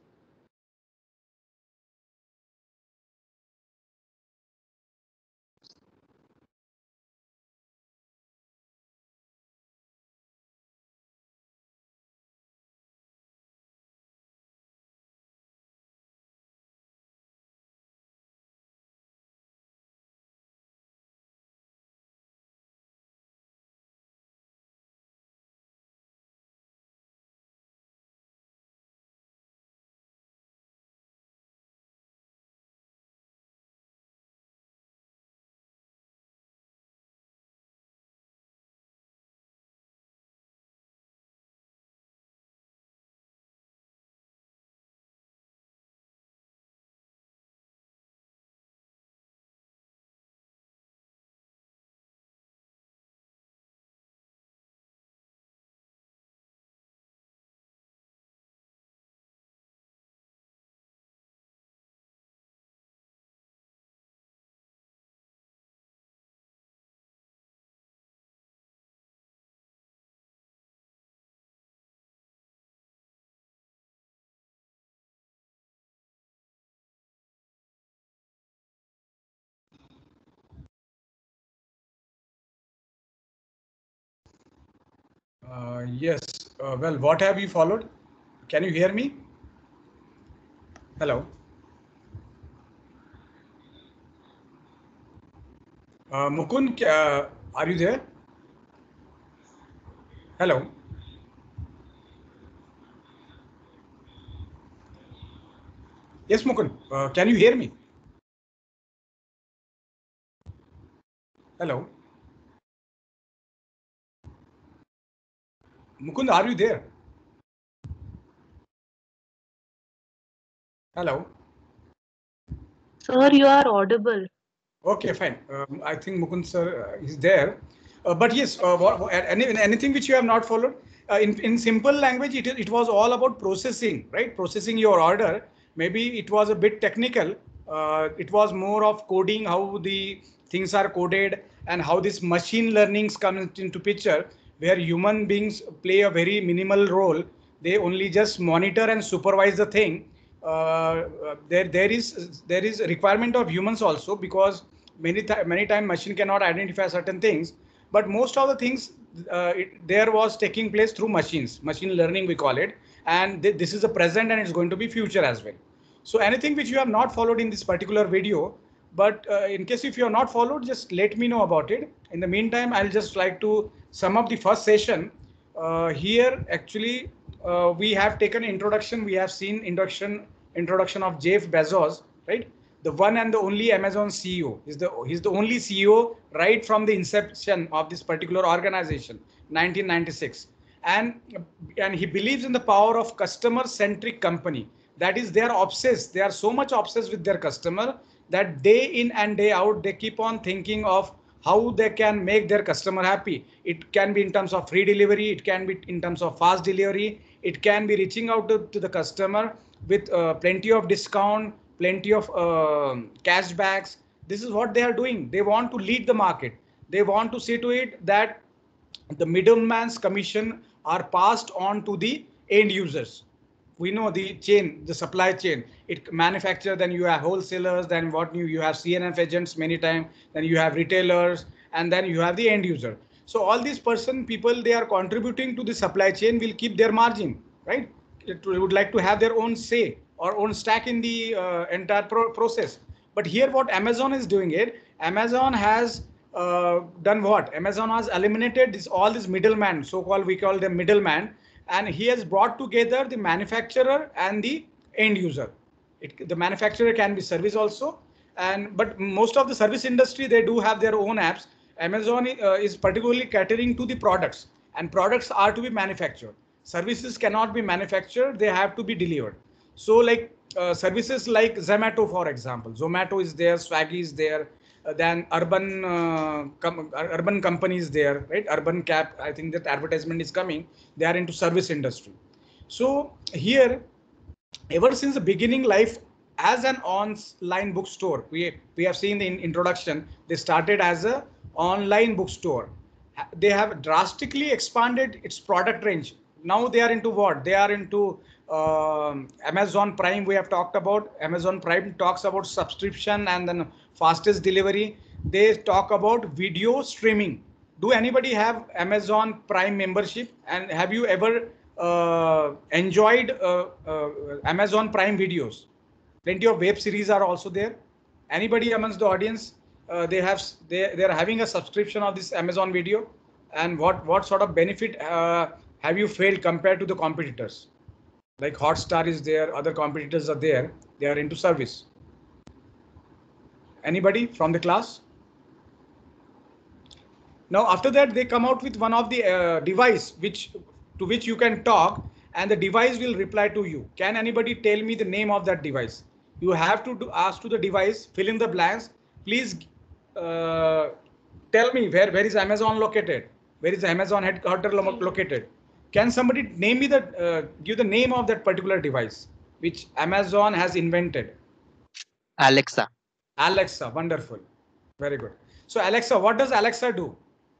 Yes. Well, what have you followed? Can you hear me? Hello. Mukund, are you there? Hello. Yes, Mukund. Can you hear me? Hello. Mukund, are you there? Hello. Sir, you are audible. Okay, fine. I think Mukund sir is there. But yes, anything which you have not followed? In simple language, it was all about processing, right? Processing your order. Maybe it was a bit technical. It was more of coding, how the things are coded and how this machine learnings comes into picture, where human beings play a very minimal role. They only just monitor and supervise the thing. There is a requirement of humans also, because many time machine cannot identify certain things, but most of the things there was taking place through machine learning we call it, and this is the present and it's going to be future as well. So anything which you have not followed in this particular video, but in case if you have not followed, just let me know about it. In the meantime, I'll just like to sum up the first session. Here actually we have taken introduction, we have seen introduction of Jeff Bezos, right? The one and the only Amazon CEO. He's the only CEO right from the inception of this particular organization, 1996. And he believes in the power of customer-centric company. That is, they are obsessed. They are so much obsessed with their customer that day in and day out, they keep on thinking of how they can make their customer happy. It can be in terms of free delivery. It can be in terms of fast delivery. It can be reaching out to the customer with plenty of discount, plenty of cashbacks. This is what they are doing. They want to lead the market. They want to see to it that the middleman's commission are passed on to the end users. We know the chain, the supply chain. It manufacture, then you have wholesalers, then what you have CNF agents many times, then you have retailers, and then you have the end user. So all these people, they are contributing to the supply chain, will keep their margin, right? It would like to have their own say or own stack in the entire process. But here what Amazon is doing it, Amazon has done what? Amazon has eliminated all this middleman, so-called, we call them middleman, and he has brought together the manufacturer and the end user. The manufacturer can be service also, but most of the service industry, they do have their own apps. Amazon is particularly catering to the products, and products are to be manufactured. Services cannot be manufactured, they have to be delivered. So like services like Zomato, for example, Zomato is there, Swaggy is there, then urban companies there, right? Urban Cap, I think that advertisement is coming. They are into service industry. So here, ever since the beginning life as an online bookstore, we have seen in introduction, they started as a online bookstore. They have drastically expanded its product range. Now they are into what? They are into Amazon Prime. We have talked about Amazon Prime talks about subscription and then fastest delivery. They talk about video streaming. Do anybody have Amazon Prime membership? And have you ever enjoyed Amazon Prime videos? Plenty of web series are also there. Anybody amongst the audience, they are having a subscription of this Amazon Video, and what sort of benefit have you felt compared to the competitors? Like Hotstar is there, other competitors are there. They are into service. Anybody from the class? Now after that, they come out with one of the device to which you can talk, and the device will reply to you. Can anybody tell me the name of that device? You have to ask to the device, fill in the blanks. Please tell me where is Amazon located? Where is Amazon headquarters located? Can somebody name me give the name of that particular device which Amazon has invented? Alexa. Alexa, wonderful. Very good. So Alexa, what does Alexa do?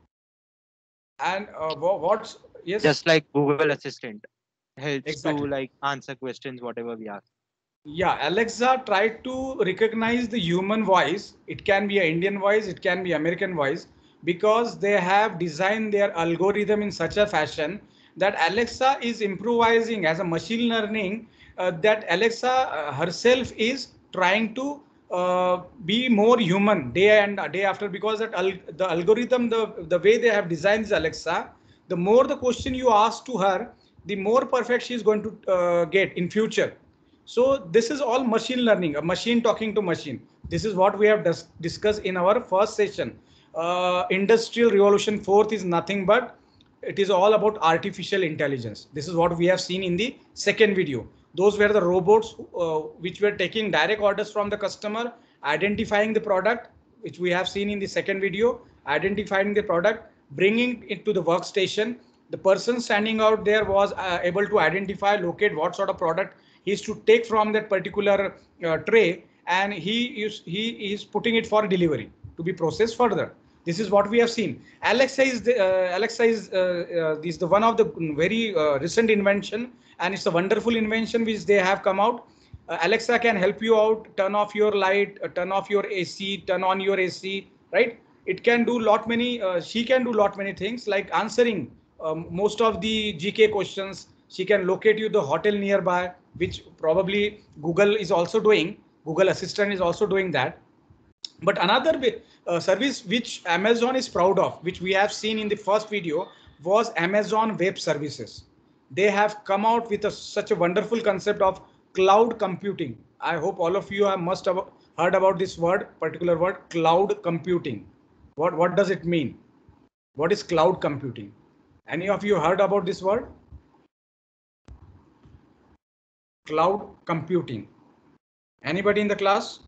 And what's, yes? Just like Google Assistant, helps Exactly. to like answer questions, whatever we ask. Yeah, Alexa tried to recognize the human voice. It can be an Indian voice, it can be American voice, because they have designed their algorithm in such a fashion that Alexa is improvising as a machine learning, that Alexa herself is trying to be more human day after, because that the algorithm, the way they have designed this Alexa, the more the question you ask to her, the more perfect she is going to get in future. So this is all machine learning, a machine talking to machine. This is what we have discussed in our first session. Industrial Revolution 4th is nothing but it is all about artificial intelligence. This is what we have seen in the second video. Those were the robots which were taking direct orders from the customer, identifying the product, which we have seen in the second video, identifying the product, bringing it to the workstation. The person standing out there was able to identify, locate what sort of product he is to take from that particular tray, and he is putting it for delivery to be processed further. This is what we have seen. Alexa is the one of the very recent invention, and it's a wonderful invention which they have come out. Alexa can help you out, turn off your light, turn off your AC, turn on your AC, right? It can do she can do lot many things like answering most of the GK questions. She can locate you the hotel nearby, which probably Google is also doing. Google Assistant is also doing that. But another service which Amazon is proud of, which we have seen in the first video, was Amazon Web Services. They have come out with such a wonderful concept of cloud computing. I hope all of you must have heard about this particular word, cloud computing. What does it mean? What is cloud computing? Any of you heard about this word? Cloud computing. Anybody in the class?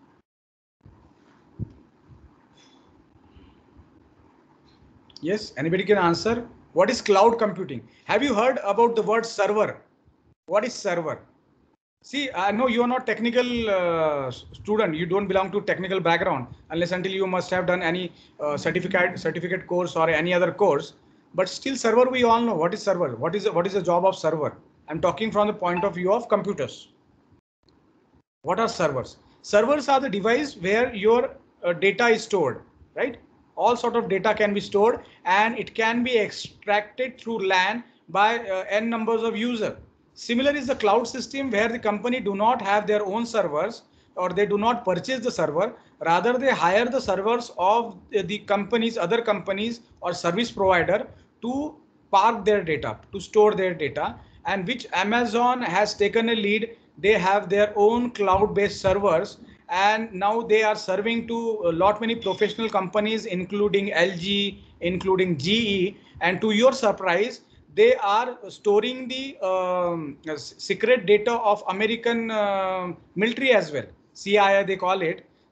Yes, anybody can answer. What is cloud computing? Have you heard about the word server? What is server? See, I know you are not technical student. You don't belong to technical background unless until you must have done any certificate course or any other course. But still, server we all know. What is server? What is the job of server? I'm talking from the point of view of computers. What are servers? Servers are the device where your data is stored, right? All sort of data can be stored, and it can be extracted through LAN by n numbers of users. Similar is the cloud system, where the company do not have their own servers, or they do not purchase the server. Rather, they hire the servers of the companies, other companies or service provider to park their data, to store their data, and which Amazon has taken a lead. They have their own cloud-based servers, and now they are serving to a lot many professional companies, including LG, including GE, and to your surprise, they are storing the secret data of American military as well. CIA they call it.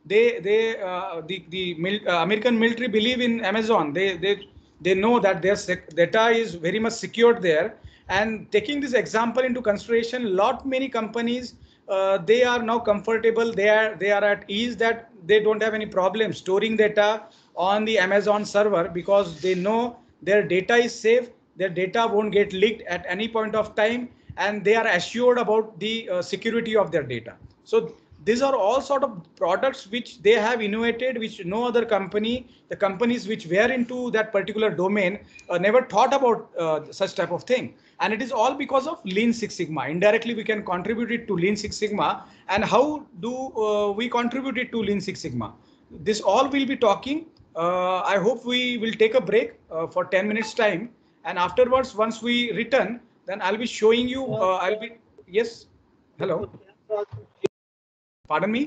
American military believe in Amazon. They know that their data is very much secured there. And taking this example into consideration, lot many companies they are now comfortable. They are at ease that they don't have any problem storing data on the Amazon server because they know their data is safe. Their data won't get leaked at any point of time, and they are assured about the security of their data. So these are all sort of products which they have innovated, which no other company, the companies which were into that particular domain, never thought about such type of thing. And it is all because of Lean Six Sigma. Indirectly, we can contribute it to Lean Six Sigma. And how do we contribute it to Lean Six Sigma? This all we'll be talking. I hope we will take a break for 10 minutes time. And afterwards, once we return, then I'll be showing you, yes, hello. Pardon me?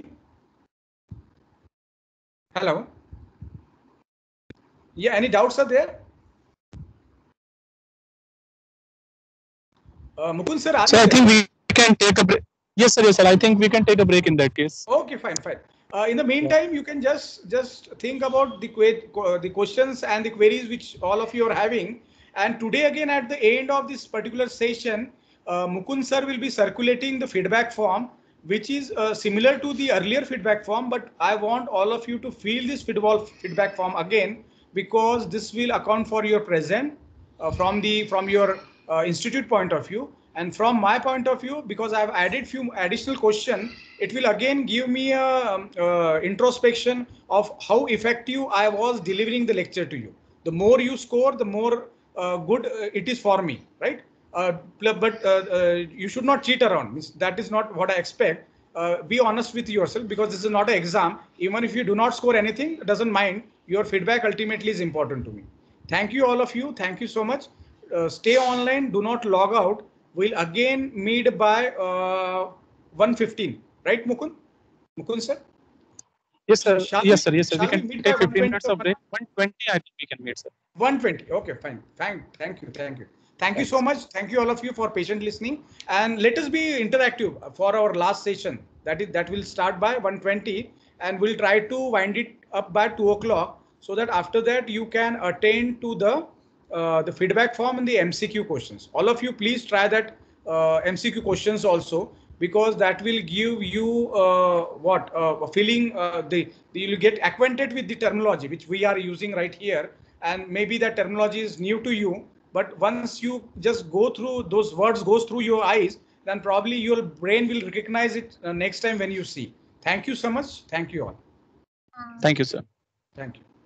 Hello? Yeah, any doubts are there? Mukund sir, So I think we can take a break. Yes, sir. Yes, sir. I think we can take a break in that case. Okay, fine, fine. In the meantime, you can just think about the questions and the queries which all of you are having. And today again at the end of this particular session, Mukund sir will be circulating the feedback form, which is similar to the earlier feedback form. But I want all of you to fill this feedback form again because this will account for your present from your institute point of view. And from my point of view, because I've added few additional questions, it will again give me a introspection of how effective I was delivering the lecture to you. The more you score, the more good it is for me, right? But you should not cheat around. That is not what I expect. Be honest with yourself because this is not an exam. Even if you do not score anything, doesn't mind. Your feedback ultimately is important to me. Thank you, all of you. Thank you so much. Stay online. Do not log out. We'll again meet by 1:15. Right, Mukund? Mukund, sir? Yes, sir. Yes, sir. Yes, sir. We Shall we can meet by take 15 1:20 minutes of break. 1:20, I think we can meet, sir. 1:20. Okay, fine. Thank you. Thank you so much. Thank you all of you for patient listening. And let us be interactive for our last session. That will start by 1:20, and we'll try to wind it up by 2 o'clock so that after that you can attend to the feedback form and the MCQ questions. All of you, please try that MCQ questions also, because that will give you a feeling. You'll get acquainted with the terminology which we are using right here, and maybe that terminology is new to you. But once you just go through those words, goes through your eyes, then probably your brain will recognize it next time when you see. Thank you so much. Thank you all. Thank you, sir. Thank you.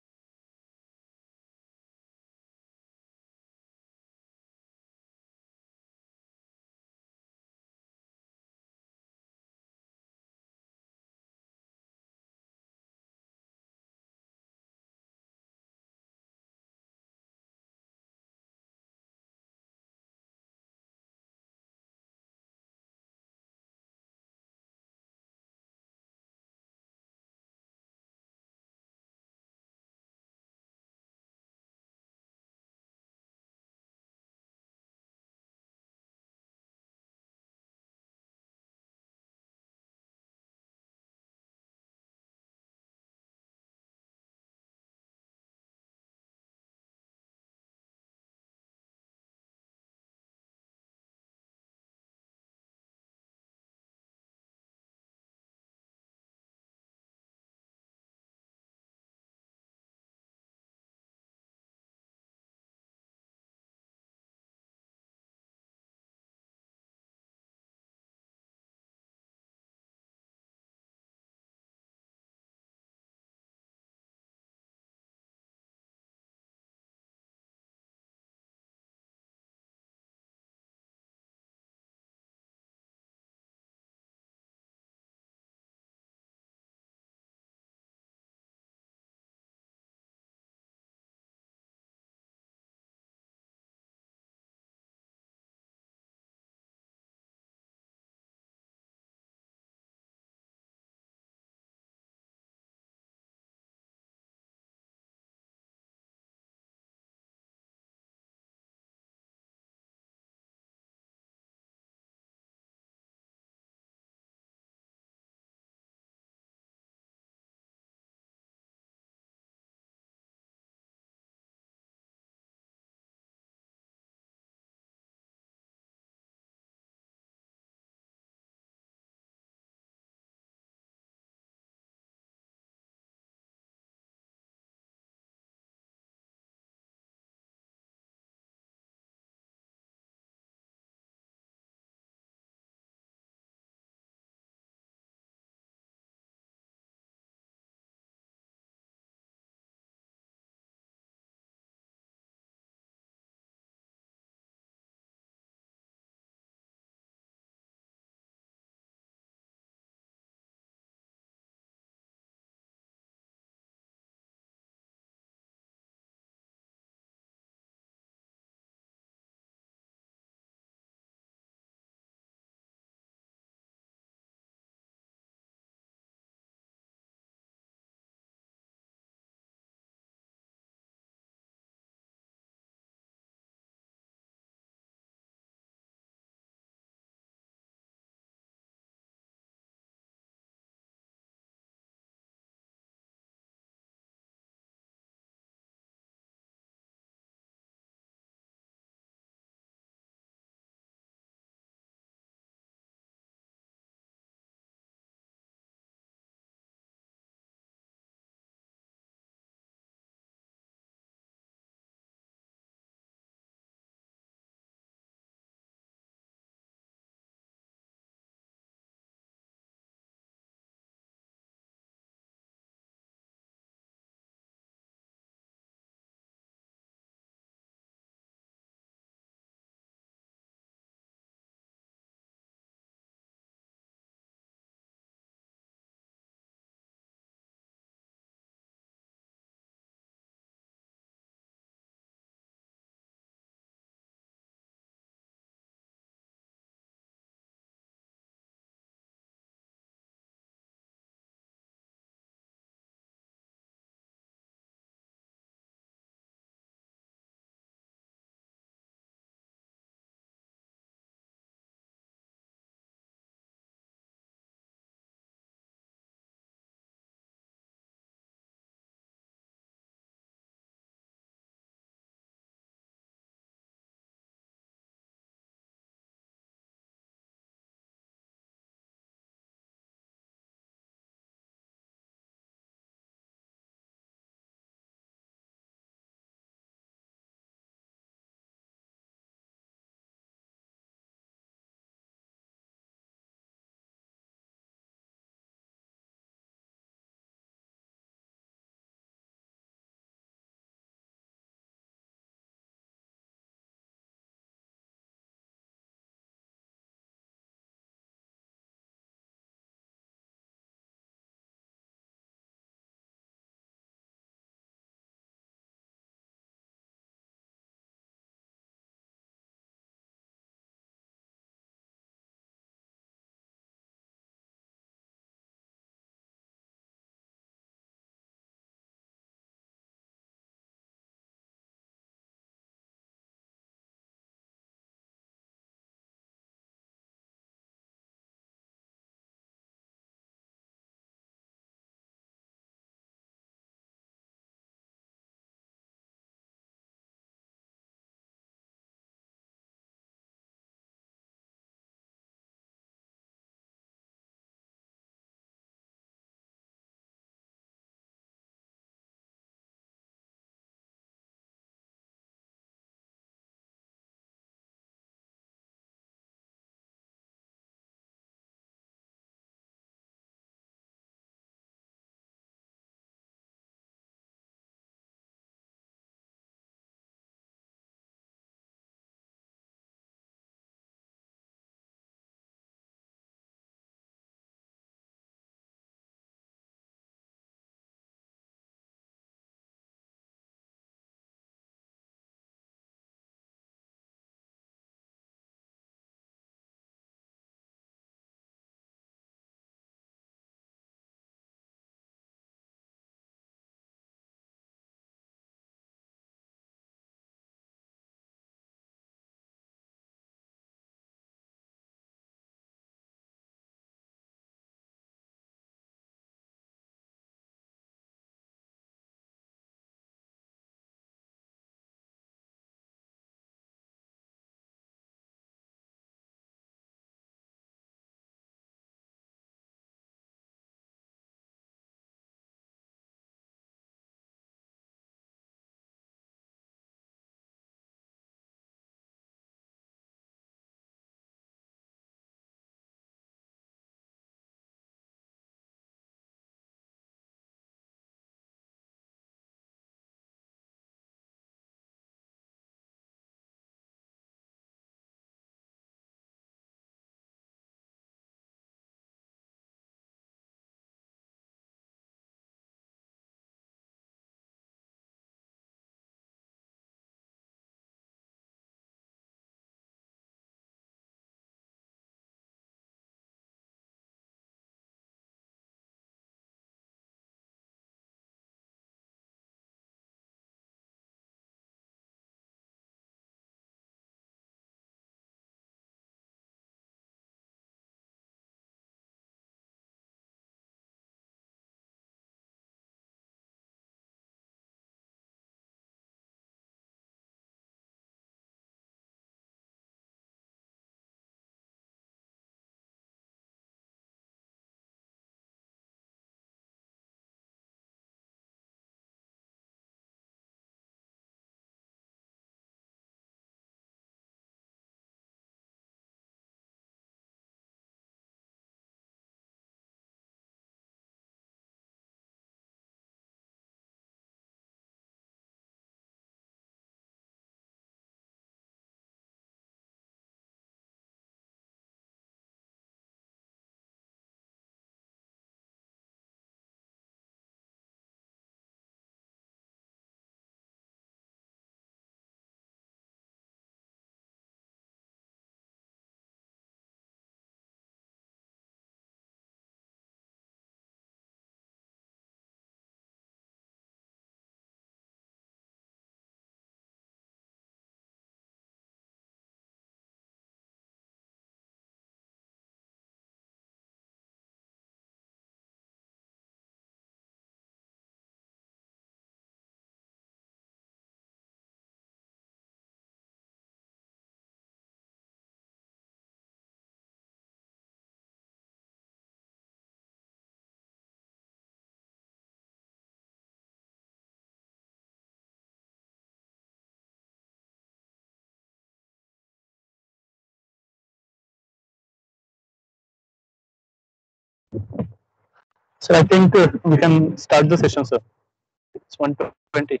So I think we can start the session, sir. It's 1:20.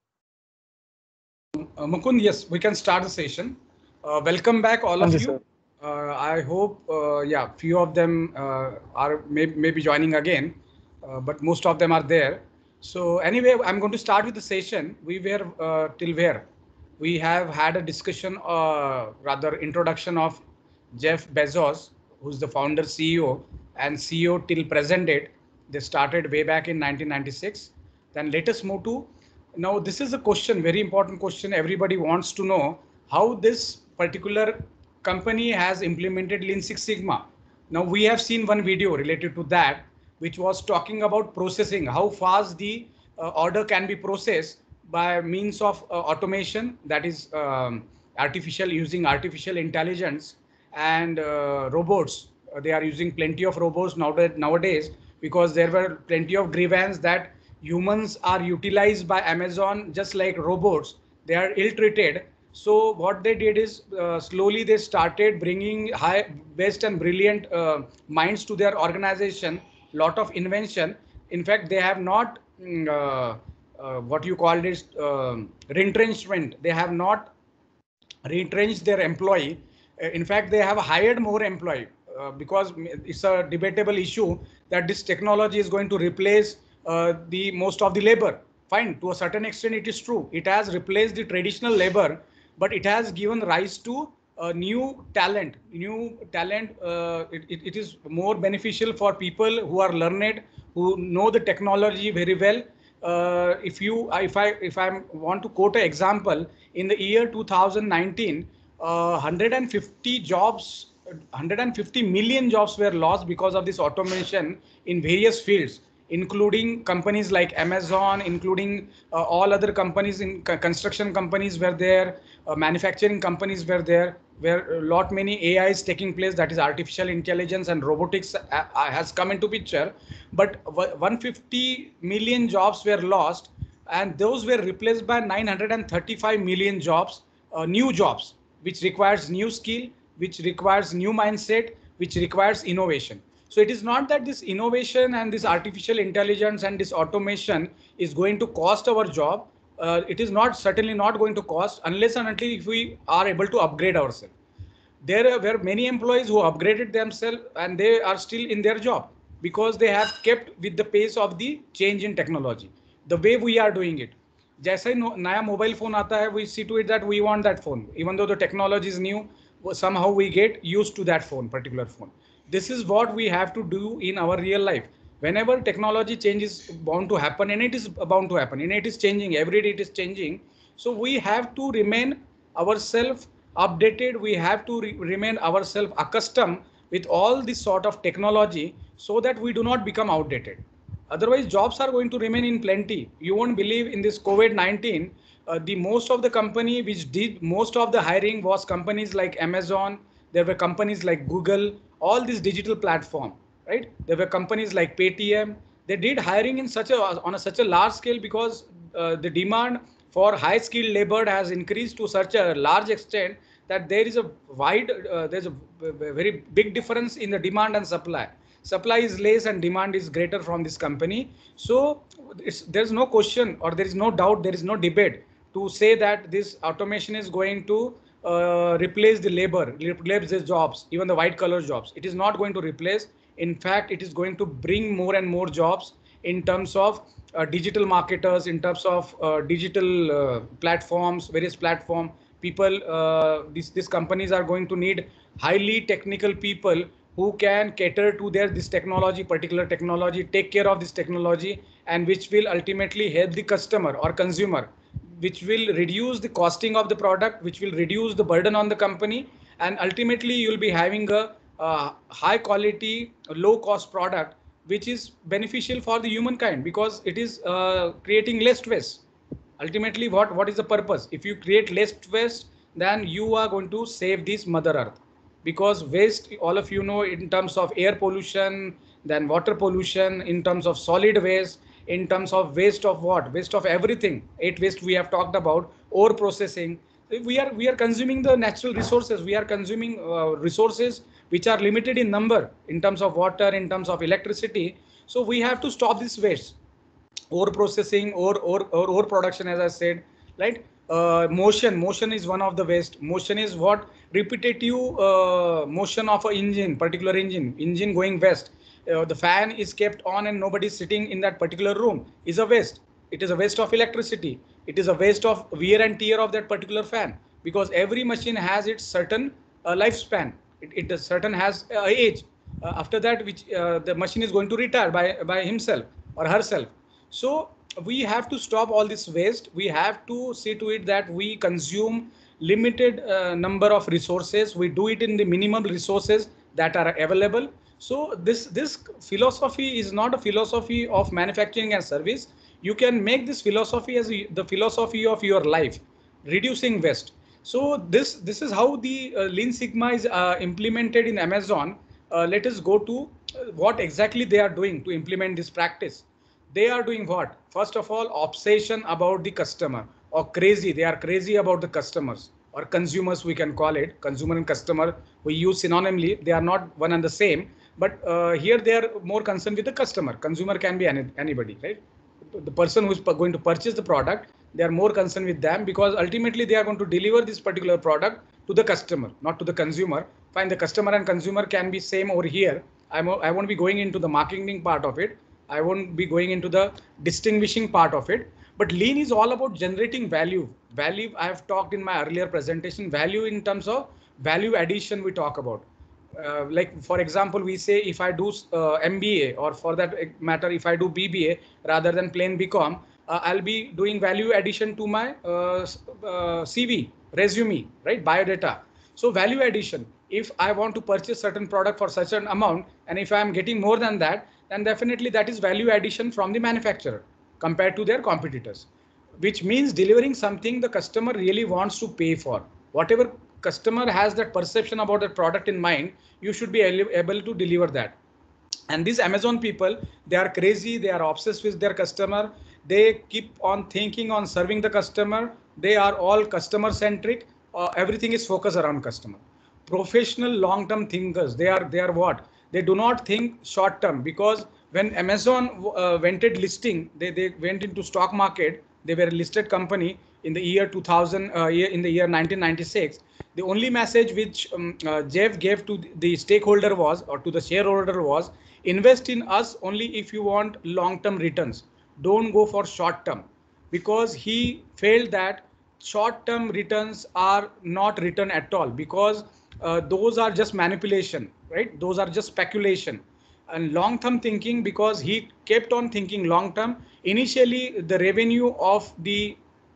Mukund, yes, we can start the session. Welcome back, all of Thank you, you. sir. I hope, yeah, few of them are maybe joining again, but most of them are there. So anyway, I'm going to start with the session. We were till where? We have had a discussion, rather introduction of Jeff Bezos, who's the founder CEO and CEO till present date. They started way back in 1996. Then let us move to, now this is a question, very important question. Everybody wants to know how this particular company has implemented Lean Six Sigma. Now we have seen one video related to that, which was talking about processing, how fast the order can be processed by means of automation, that is using artificial intelligence and robots. They are using plenty of robots nowadays, because there were plenty of grievance that humans are utilized by Amazon just like robots. They are ill-treated. So what they did is slowly they started bringing high, best and brilliant minds to their organization. Lot of invention. In fact, they have not what you call this retrenchment. They have not retrenched their employee. In fact, they have hired more employee because it's a debatable issue that this technology is going to replace the most of the labor. Fine, to a certain extent, it is true. It has replaced the traditional labor, but it has given rise to new talent. It is more beneficial for people who are learned, who know the technology very well. If I want to quote an example, in the year 2019, 150 million jobs were lost because of this automation in various fields, including companies like Amazon, including all other companies in construction companies were there, manufacturing companies were there, where a lot many AIs taking place, that is artificial intelligence and robotics has come into picture. But 150 million jobs were lost, and those were replaced by 935 million jobs, new jobs, which requires new skill, which requires new mindset, which requires innovation. So it is not that this innovation and this artificial intelligence and this automation is going to cost our job. It is not, certainly not going to cost, unless and until if we are able to upgrade ourselves. There were many employees who upgraded themselves and they are still in their job because they have kept with the pace of the change in technology, the way we are doing it. जैसा ही नया mobile phone आता है, we see to it that we want that phone, even though the technology is new. Somehow we get used to that phone, particular phone. This is what we have to do in our real life. Whenever technology change is bound to happen, and it is bound to happen, and it is changing every day, it is changing. So we have to remain ourselves updated. We have to remain ourselves accustomed with all this sort of technology so that we do not become outdated. Otherwise, jobs are going to remain in plenty. You won't believe, in this COVID-19, the most of the company which did most of the hiring was companies like Amazon. There were companies like Google, all these digital platform, right? There were companies like Paytm. They did hiring in such a large scale because the demand for high skilled labor has increased to such a large extent that there is a there's a very big difference in the demand and supply. Supply is less and demand is greater from this company. So there's no question, or there is no doubt, there is no debate to say that this automation is going to replace the labor, replace the jobs, even the white collar jobs. It is not going to replace. In fact, it is going to bring more and more jobs in terms of digital marketers, in terms of digital platforms, various platform people. These companies are going to need highly technical people who can cater to this technology, particular technology, take care of this technology, and which will ultimately help the customer or consumer, which will reduce the costing of the product, which will reduce the burden on the company, and ultimately you'll be having a high quality, low cost product, which is beneficial for the humankind because it is creating less waste. Ultimately, what is the purpose? If you create less waste, then you are going to save this Mother Earth. Because waste, all of you know, in terms of air pollution, then water pollution, in terms of solid waste, in terms of waste of what? Waste of everything. 8 waste we have talked about, ore processing. we are consuming the natural resources. We are consuming resources which are limited in number in terms of water, in terms of electricity. So we have to stop this waste. Ore processing or production, as I said, right? Motion is one of the waste. Motion is what? Repetitive motion of an engine, particular engine going west. The fan is kept on and nobody is sitting in that particular room is a waste. It is a waste of electricity. It is a waste of wear and tear of that particular fan, because every machine has its certain lifespan. It certain has age. After that, which the machine is going to retire by himself or herself. So we have to stop all this waste. We have to see to it that we consume limited number of resources. We do it in the minimum resources that are available. So this philosophy is not a philosophy of manufacturing and service. You can make this philosophy as the philosophy of your life, reducing waste. So this is how the Lean Sigma is implemented in Amazon. Let us go to what exactly they are doing to implement this practice. They are doing what? First of all, obsession about the customer, or crazy. They are crazy about the customers or consumers, we can call it. Consumer and customer, we use synonymally. They are not one and the same, but here they are more concerned with the customer. Consumer can be anybody, right? The person who is going to purchase the product, they are more concerned with them, because ultimately they are going to deliver this particular product to the customer, not to the consumer. Fine, the customer and consumer can be same over here. I won't be going into the marketing part of it. I won't be going into the distinguishing part of it. But Lean is all about generating value. Value, I have talked in my earlier presentation, value in terms of value addition we talk about. Like, for example, we say if I do MBA, or for that matter, if I do BBA rather than plain BCom, I'll be doing value addition to my CV, resume, right? Biodata. So value addition, if I want to purchase certain product for such an amount, and if I'm getting more than that, then definitely that is value addition from the manufacturer compared to their competitors, which means delivering something the customer really wants to pay for. Whatever customer has that perception about the product in mind, you should be able to deliver that. And these Amazon people, they are crazy. They are obsessed with their customer. They keep on thinking on serving the customer. They are all customer centric. Everything is focused around customer. Professional long-term thinkers. They are what? They do not think short-term, because when Amazon wanted listing, they went into stock market. They were a listed company in the year 2000, in the year 1996. The only message which Jeff gave to the stakeholder was, or to the shareholder was, invest in us only if you want long-term returns. Don't go for short-term, because he felt that short-term returns are not return at all, because those are just manipulation, right? Those are just speculation. And long-term thinking, because he kept on thinking long-term. Initially, the revenue of the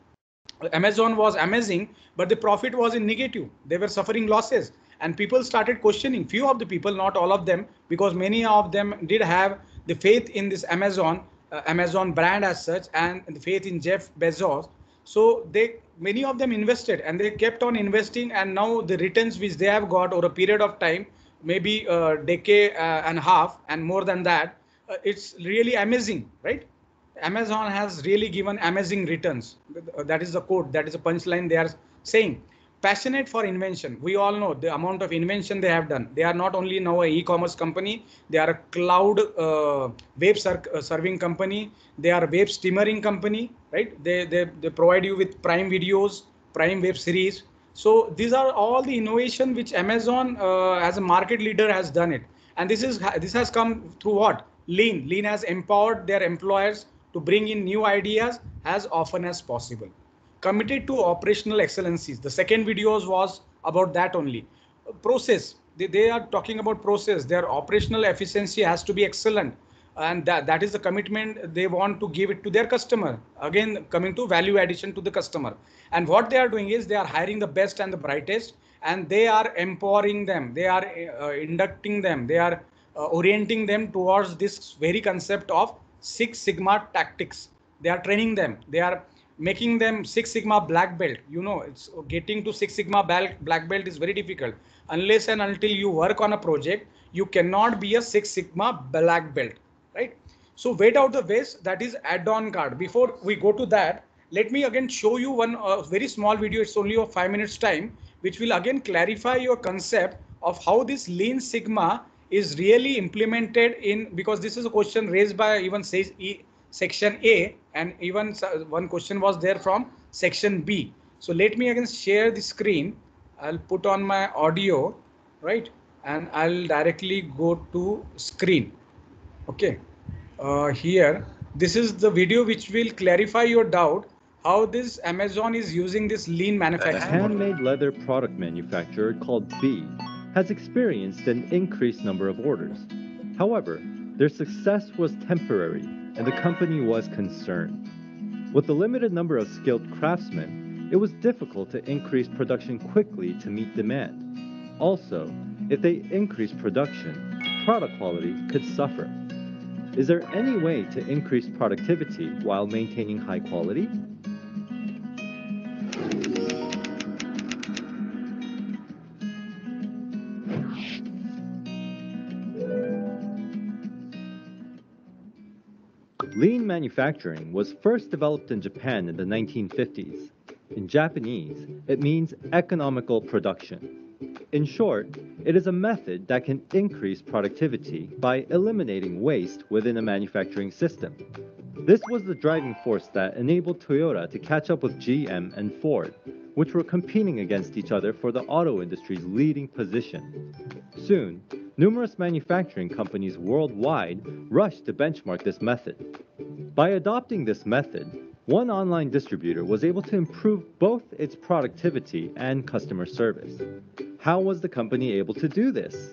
Amazon was amazing, but the profit was in negative. They were suffering losses, and people started questioning. Few of the people, not all of them, because many of them did have the faith in this Amazon brand as such, and the faith in Jeff Bezos. So many of them invested, and they kept on investing, and now the returns which they have got over a period of time, maybe a decade and a half and more than that, it's really amazing, right? Amazon has really given amazing returns. That is the quote, that is a punchline they are saying. Passionate for invention. We all know the amount of invention they have done. They are not only now an e-commerce company, they are a cloud web serving company. They are a web streaming company, right? They provide you with Prime videos, Prime web series. So these are all the innovation which Amazon as a market leader has done it. And this has come through what? Lean. Lean has empowered their employers to bring in new ideas as often as possible. Committed to operational excellencies. The second videos was about that only. Process. They are talking about process. Their operational efficiency has to be excellent. And that is the commitment they want to give it to their customer. Again, coming to value addition to the customer. And what they are doing is they are hiring the best and the brightest, and they are empowering them. They are inducting them. They are orienting them towards this very concept of Six Sigma tactics. They are training them. They are making them Six Sigma black belt. You know, it's getting to Six Sigma black belt is very difficult. Unless and until you work on a project, you cannot be a Six Sigma black belt, right? So wait out the waste, that is add-on card. Before we go to that, let me again show you one very small video. It's only of 5 minutes time, which will again clarify your concept of how this Lean Sigma is really implemented in, because this is a question raised by even section A, and even one question was there from section B. So let me again share the screen. I'll put on my audio, right? And I'll directly go to screen. Okay. Here, this is the video which will clarify your doubt how this Amazon is using this lean A manufacturing. handmade leather product manufacturer called B has experienced an increased number of orders. However, their success was temporary and the company was concerned. With the limited number of skilled craftsmen, it was difficult to increase production quickly to meet demand. Also, if they increased production, product quality could suffer. Is there any way to increase productivity while maintaining high quality? Lean manufacturing was first developed in Japan in the 1950s. In Japanese, it means economical production. In short, it is a method that can increase productivity by eliminating waste within a manufacturing system. This was the driving force that enabled Toyota to catch up with GM and Ford, which were competing against each other for the auto industry's leading position. Soon, numerous manufacturing companies worldwide rushed to benchmark this method. By adopting this method, one online distributor was able to improve both its productivity and customer service. How was the company able to do this?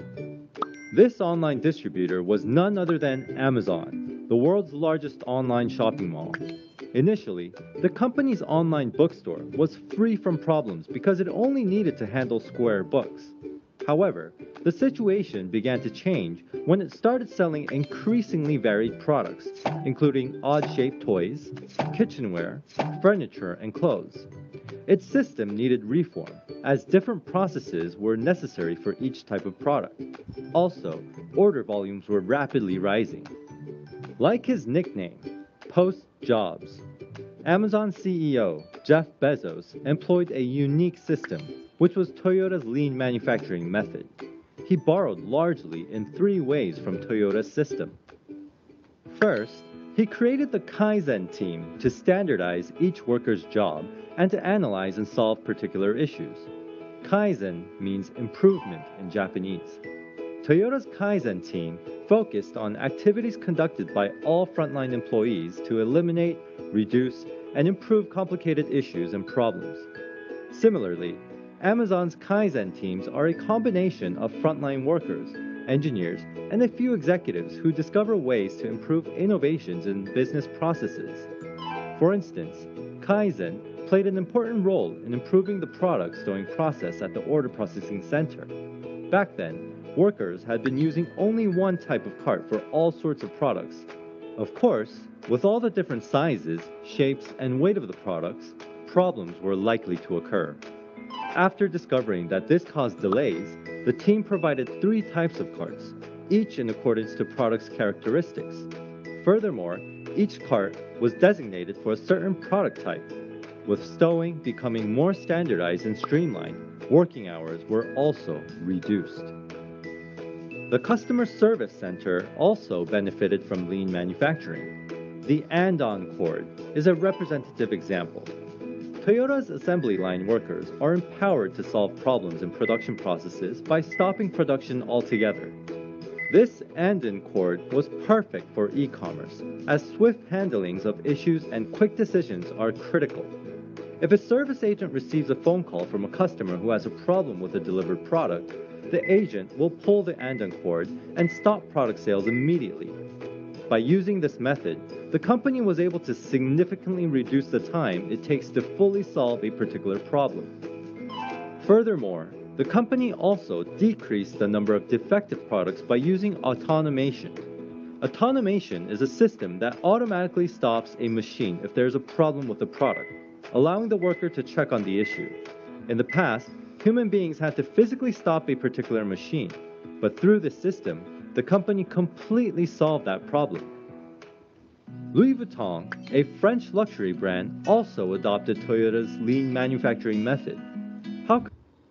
This online distributor was none other than Amazon, the world's largest online shopping mall. Initially, the company's online bookstore was free from problems because it only needed to handle square books. However, the situation began to change when it started selling increasingly varied products, including odd-shaped toys, kitchenware, furniture, and clothes. Its system needed reform, as different processes were necessary for each type of product. Also, order volumes were rapidly rising. Like his nickname, Post Jobs, Amazon CEO Jeff Bezos employed a unique system, which was Toyota's lean manufacturing method. He borrowed largely in three ways from Toyota's system. First, he created the Kaizen team to standardize each worker's job and to analyze and solve particular issues. Kaizen means improvement in Japanese. Toyota's Kaizen team focused on activities conducted by all frontline employees to eliminate, reduce, and improve complicated issues and problems. Similarly, Amazon's Kaizen teams are a combination of frontline workers, engineers, and a few executives who discover ways to improve innovations in business processes. For instance, Kaizen played an important role in improving the product stowing process at the order processing center. Back then, workers had been using only one type of cart for all sorts of products. Of course, with all the different sizes, shapes, and weight of the products, problems were likely to occur. After discovering that this caused delays, the team provided three types of carts, each in accordance to product's characteristics. Furthermore, each cart was designated for a certain product type. With stowing becoming more standardized and streamlined, working hours were also reduced. The customer service center also benefited from lean manufacturing. The Andon cord is a representative example. Toyota's assembly line workers are empowered to solve problems in production processes by stopping production altogether. This Andon cord was perfect for e-commerce, as swift handlings of issues and quick decisions are critical. If a service agent receives a phone call from a customer who has a problem with a delivered product, the agent will pull the Andon cord and stop product sales immediately. By using this method, the company was able to significantly reduce the time it takes to fully solve a particular problem. Furthermore, the company also decreased the number of defective products by using automation. Automation is a system that automatically stops a machine if there is a problem with the product, allowing the worker to check on the issue. In the past, human beings had to physically stop a particular machine, but through this system, the company completely solved that problem. Louis Vuitton, a French luxury brand, also adopted Toyota's lean manufacturing method. How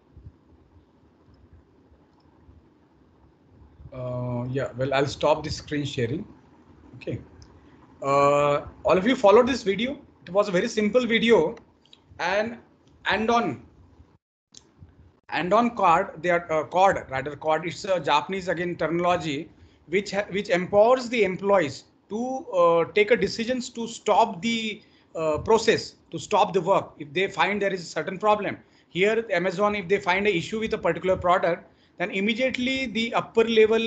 Yeah, well, I'll stop the screen sharing. Okay. All of you followed this video. It was a very simple video, and on card, they are card. It's a Japanese again terminology, which empowers the employees to take a decisions to stop the process, to stop the work if they find there is a certain problem. Here, Amazon, if they find an issue with a particular product, then immediately the upper level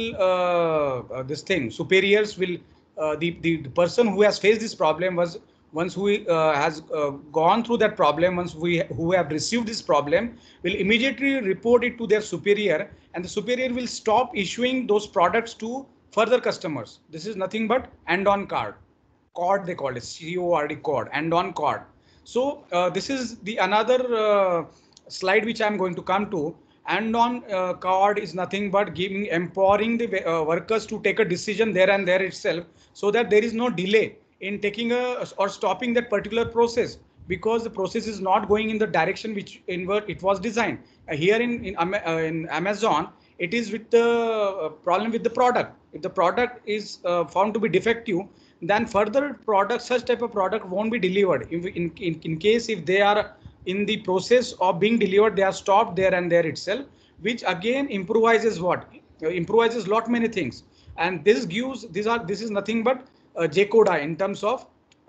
superiors will the person who has faced this problem was once who has gone through that problem, who have received this problem will immediately report it to their superior, and the superior will stop issuing those products to further customers. This is nothing but and-on card they call it, CORD code, and-on card. So this is the another slide which I'm going to come to. And-on card is nothing but empowering the workers to take a decision there and there itself, so that there is no delay in taking or stopping that particular process, because the process is not going in the direction which it was designed. Here in Amazon, it is with the problem with the product. If the product is found to be defective, then further such type of product won't be delivered. In case if they are in the process of being delivered, they are stopped there and there itself, which again improvises improvises lot many things. And this is nothing but J-Coda in terms of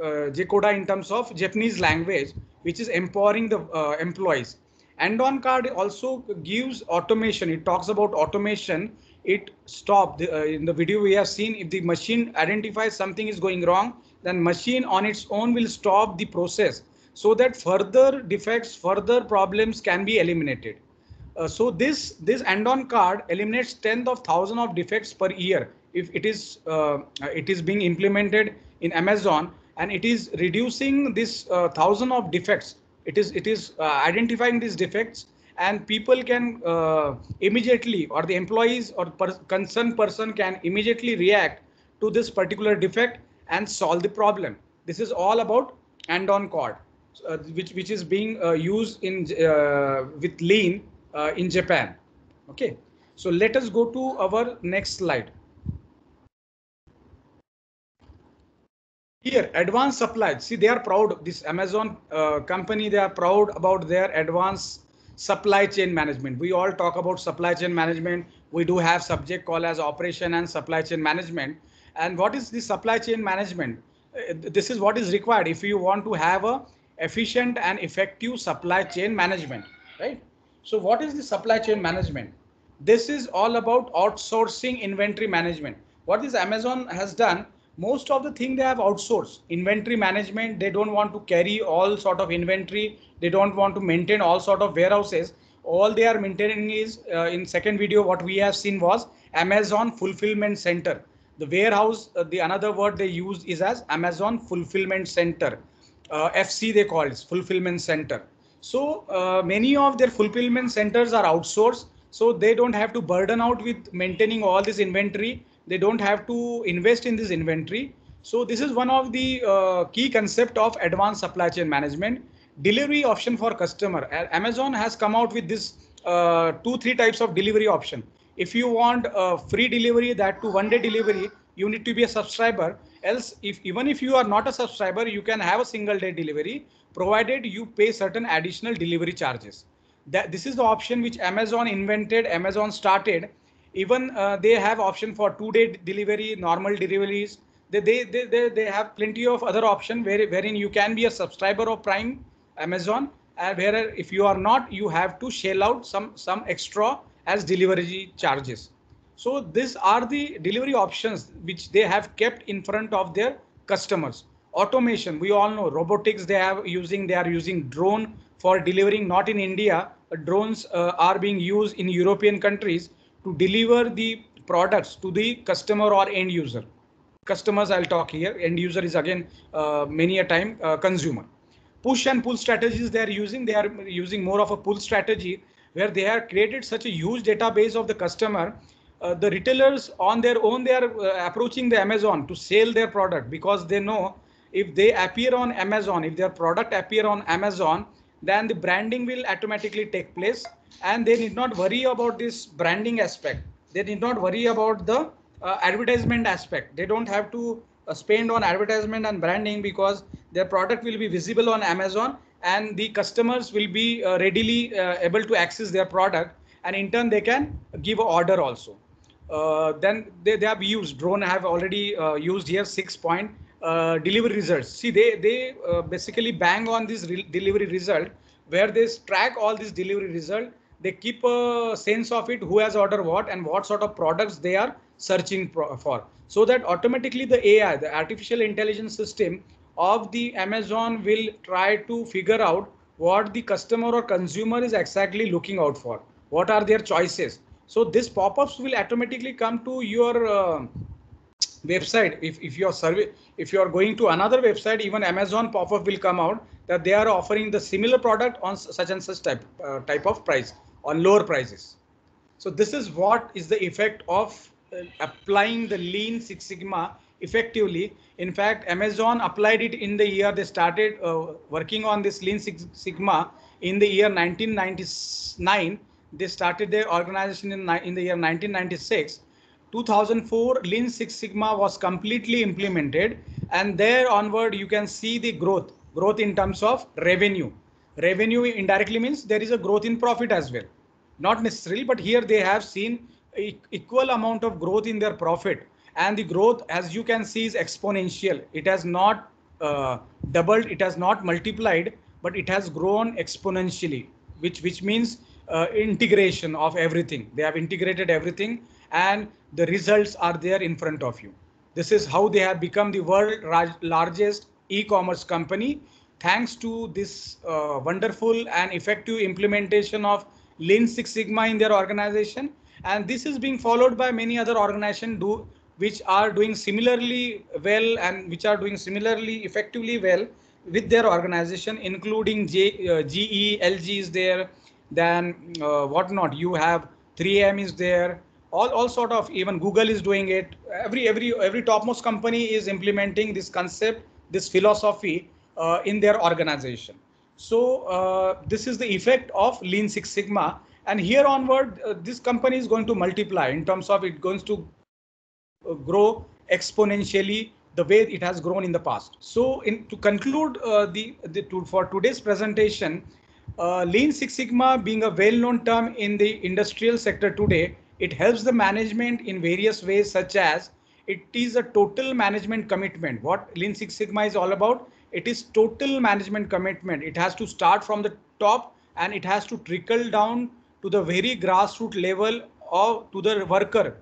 Japanese language, which is empowering the employees. And-on card also gives automation. It talks about automation. It stopped in the video we have seen. If the machine identifies something is going wrong, then machine on its own will stop the process, so that further defects, further problems can be eliminated. So this and-on card eliminates tens of thousands of defects per year if it is being implemented in Amazon, and it is reducing this thousand of defects. It is identifying these defects, and people can immediately, or the employees or concerned person can immediately react to this particular defect and solve the problem. This is all about and-on card, which is being used in with lean in Japan. Okay, so let us go to our next slide. Here, advanced supply. See, they are proud. This Amazon company, they are proud about their advanced supply chain management. We all talk about supply chain management. We do have subject called as operation and supply chain management. And what is the supply chain management? This is what is required if you want to have a efficient and effective supply chain management, right? So what is the supply chain management? This is all about outsourcing inventory management. What this Amazon has done, most of the thing they have outsourced. Inventory management, they don't want to carry all sort of inventory. They don't want to maintain all sort of warehouses. All they are maintaining is, in second video, what we have seen was Amazon Fulfillment Center. The warehouse, the another word they use is as Amazon Fulfillment Center. FC they call it, Fulfillment Center. So many of their fulfillment centers are outsourced. So they don't have to burden out with maintaining all this inventory. They don't have to invest in this inventory. So this is one of the key concept of advanced supply chain management. Delivery option for customer. Amazon has come out with this 2-3 types of delivery option. If you want free delivery, that to 1-day delivery, you need to be a subscriber. Else, even if you are not a subscriber, you can have a single-day delivery, provided you pay certain additional delivery charges. This is the option which Amazon invented. Amazon started. Even they have option for 2-day delivery, normal deliveries. They have plenty of other option wherein you can be a subscriber of Prime Amazon, and where if you are not, you have to shell out some extra as delivery charges. So these are the delivery options which they have kept in front of their customers. Automation, we all know robotics they are using drone for delivering. Not in India, drones are being used in European countries to deliver the products to the customer or end user. Customers I'll talk here, end user is again many a time consumer. Push and pull strategies they are using more of a pull strategy, where they have created such a huge database of the customer. the retailers on their own, they are approaching the Amazon to sell their product, because they know if they appear on Amazon, if their product appear on Amazon, then the branding will automatically take place, and they need not worry about this branding aspect. They need not worry about the advertisement aspect. They don't have to spend on advertisement and branding, because their product will be visible on Amazon, and the customers will be readily able to access their product, and in turn they can give an order also. Then they have used drone, have already used here 6 point delivery results. See, they basically bang on this delivery result, where they track all these delivery result. They keep a sense of it, who has ordered what and what sort of products they are searching for, so that automatically the AI, the artificial intelligence system of the Amazon, will try to figure out what the customer or consumer is exactly looking out for, what are their choices. So this pop-ups will automatically come to your website. If your survey, if you are going to another website, even Amazon pop-up will come out that they are offering the similar product on such and such type of price, on lower prices. So this is what is the effect of applying the Lean Six Sigma effectively. In fact, Amazon applied it in the year they started working on this Lean Six Sigma in the year 1999. They started their organization in the year 1996. 2004, Lean Six Sigma was completely implemented, and there onward you can see the growth in terms of revenue. Revenue indirectly means there is a growth in profit as well. Not necessarily, but here they have seen equal amount of growth in their profit, and the growth, as you can see, is exponential. It has not doubled, it has not multiplied, but it has grown exponentially, which means integration of everything. They have integrated everything, and the results are there in front of you. This is how they have become the world largest e-commerce company, thanks to this wonderful and effective implementation of Lean Six Sigma in their organization. And this is being followed by many other organizations which are doing similarly well, and which are doing similarly effectively well with their organization, including GE, LG is there, then whatnot. You have 3M is there, all sort of, even Google is doing it. Every topmost company is implementing this concept, this philosophy in their organization. So this is the effect of Lean Six Sigma, and here onward this company is going to multiply in terms of it going to grow exponentially the way it has grown in the past. So to conclude for today's presentation, Lean Six Sigma being a well-known term in the industrial sector today, it helps the management in various ways, such as it is a total management commitment. What Lean Six Sigma is all about, it is total management commitment. It has to start from the top, and it has to trickle down to the very grassroots level, or to the worker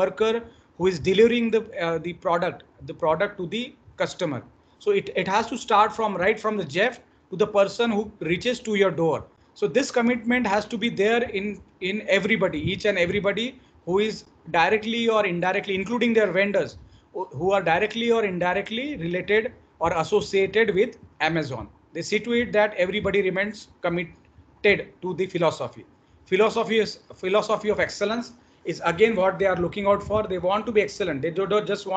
who is delivering the product to the customer. So it has to start from right from the chef to the person who reaches to your door. So this commitment has to be there in everybody, each and everybody who is directly or indirectly, including their vendors, who are directly or indirectly related or associated with Amazon. They see to it that everybody remains committed to the philosophy. Philosophy of excellence is again what they are looking out for. They want to be excellent. They do not just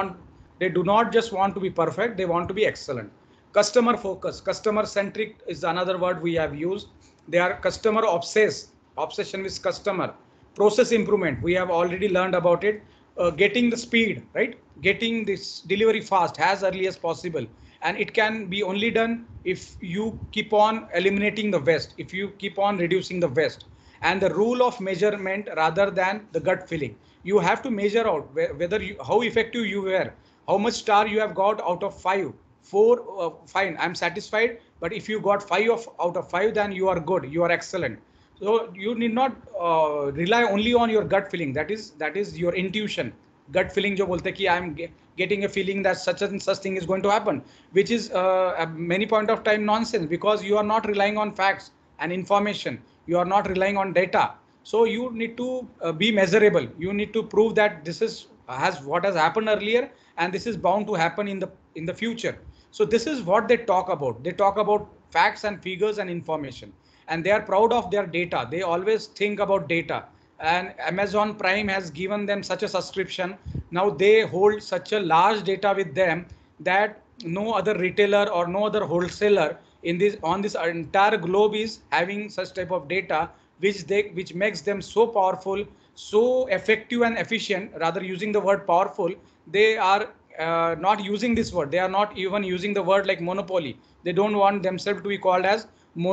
want to be perfect. They want to be excellent. Customer focus, customer centric is another word we have used. They are customer obsessed, obsession with customer. Process improvement, we have already learned about it. Getting the speed, right? Getting this delivery fast, as early as possible. And it can be only done if you keep on eliminating the waste, if you keep on reducing the waste. And the rule of measurement rather than the gut feeling. You have to measure out whether how effective you were, how much star you have got out of 5. 4, fine, I'm satisfied. But if you got 5 out of 5, then you are good, you are excellent. So you need not rely only on your gut feeling. That is your intuition. Gut feeling jo bolte ki I'm getting a feeling that such and such thing is going to happen, which is at many point of time nonsense, because you are not relying on facts and information. You are not relying on data. So you need to be measurable. You need to prove that this is what has happened earlier, and this is bound to happen in the future. So this is what they talk about. They talk about facts and figures and information, and they are proud of their data. They always think about data. and Amazon Prime has given them such a subscription. Now they hold such a large data with them that no other retailer or no other wholesaler in this on this entire globe is having such type of data, which makes them so powerful, so effective and efficient. Rather, using the word powerful, they are not using this word. They are not even using the word like monopoly. They don't want themselves to be called as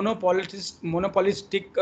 monopolistic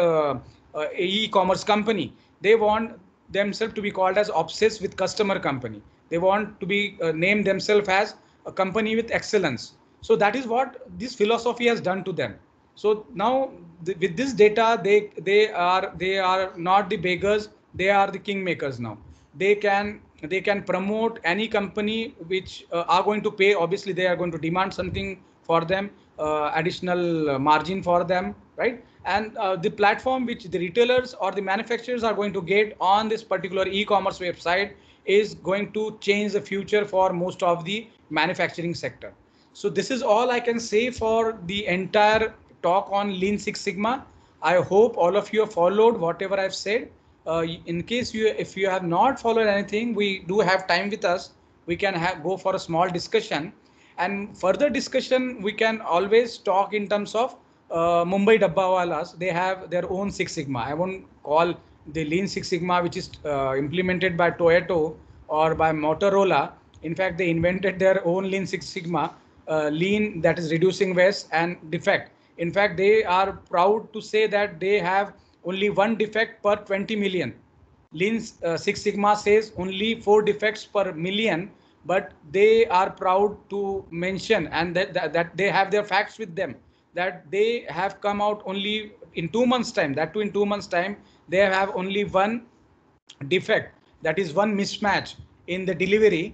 e-commerce company. They want themselves to be called as obsessed with customer company. They want to be named themselves as a company with excellence. So that is what this philosophy has done to them. So now with this data, they are not the beggars. They are the kingmakers now. They can promote any company which are going to pay. Obviously, they are going to demand something for them, additional margin for them, right? And the platform which the retailers or the manufacturers are going to get on this particular e-commerce website is going to change the future for most of the manufacturing sector. So this is all I can say for the entire talk on Lean Six Sigma. I hope all of you have followed whatever I've said. In case if you have not followed anything, we do have time with us. We can go for a small discussion, and further discussion we can always talk in terms of Mumbai Dabbawalas. They have their own Six Sigma. I won't call the Lean Six Sigma, which is implemented by Toyota or by Motorola. In fact, they invented their own Lean Six Sigma, Lean, that is reducing waste and defect. In fact, they are proud to say that they have only one defect per 20 million. Lean Six Sigma says only 4 defects per million, but they are proud to mention, and that they have their facts with them, that they have come out only in 2 months time, that too in 2 months time, they have only one defect, that is one mismatch in the delivery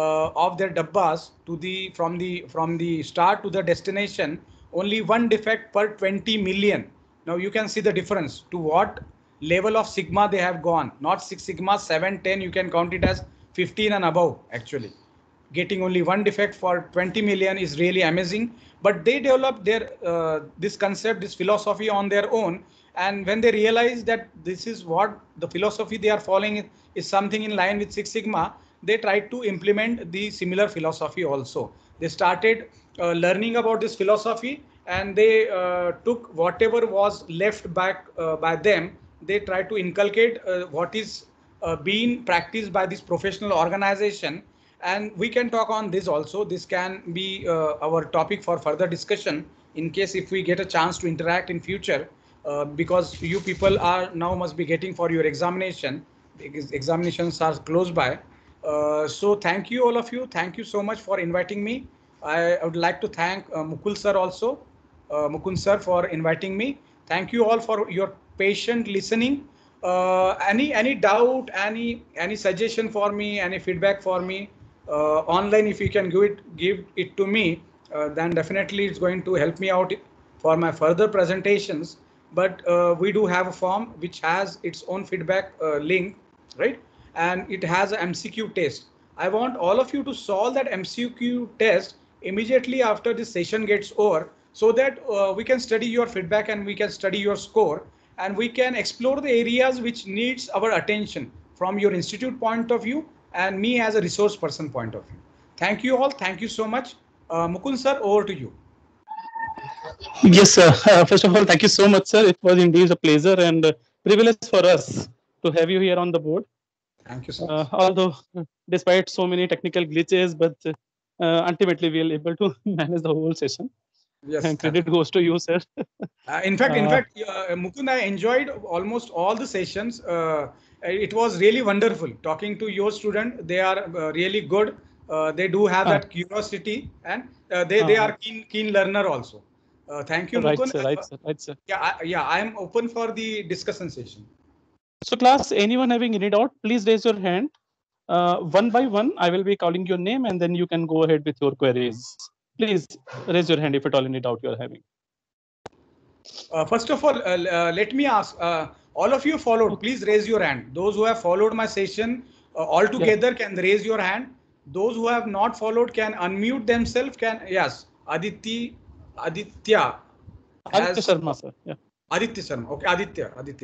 of their dabbas to the from the start to the destination, only one defect per 20 million. Now you can see the difference to what level of sigma they have gone. Not 6 sigma, 7, 10, you can count it as 15 and above. Actually getting only one defect for 20 million is really amazing. But they developed their this concept, this philosophy on their own, and when they realize that this is what the philosophy they are following is something in line with Six Sigma, they tried to implement the similar philosophy also. They started learning about this philosophy, and they took whatever was left back by them. They tried to inculcate what is being practiced by this professional organization. And we can talk on this also. This can be our topic for further discussion in case if we get a chance to interact in future, because you people are now must be getting for your examination. Examinations are close by. So thank you all of you. Thank you so much for inviting me. I would like to thank Mukul sir also, Mukund sir, for inviting me. Thank you all for your patient listening. Any doubt, any suggestion for me, any feedback for me online, if you can give it to me, then definitely it's going to help me out for my further presentations. But we do have a form which has its own feedback link, right? And it has an MCQ test. I want all of you to solve that MCQ test immediately after this session gets over, so that we can study your feedback and we can study your score, and we can explore the areas which needs our attention from your institute point of view and me as a resource person point of view. Thank you all. Thank you so much. Mukund sir, over to you. Yes, sir. First of all, thank you so much, sir. It was indeed a pleasure and a privilege for us to have you here on the board. Thank you so much. Although, despite so many technical glitches, but ultimately we were able to manage the whole session. Yes, and credit goes to you, sir. In fact, Mukund, I enjoyed almost all the sessions. It was really wonderful talking to your student. They are really good. They do have that curiosity, and they are keen learner also. Thank you, right, Mukund. Sir, right, sir. Yeah, I am open for the discussion session. So, class, anyone having any doubt, please raise your hand. One by one, I will be calling your name, and then you can go ahead with your queries. Please raise your hand if at all any doubt you are having. First of all, let me ask, all of you followed, please raise your hand. Those who have followed my session all together can raise your hand. Those who have not followed can unmute themselves. Yes, Aditya Sharma, sir. Yeah. Aditya Sharma. Okay, Aditya is there.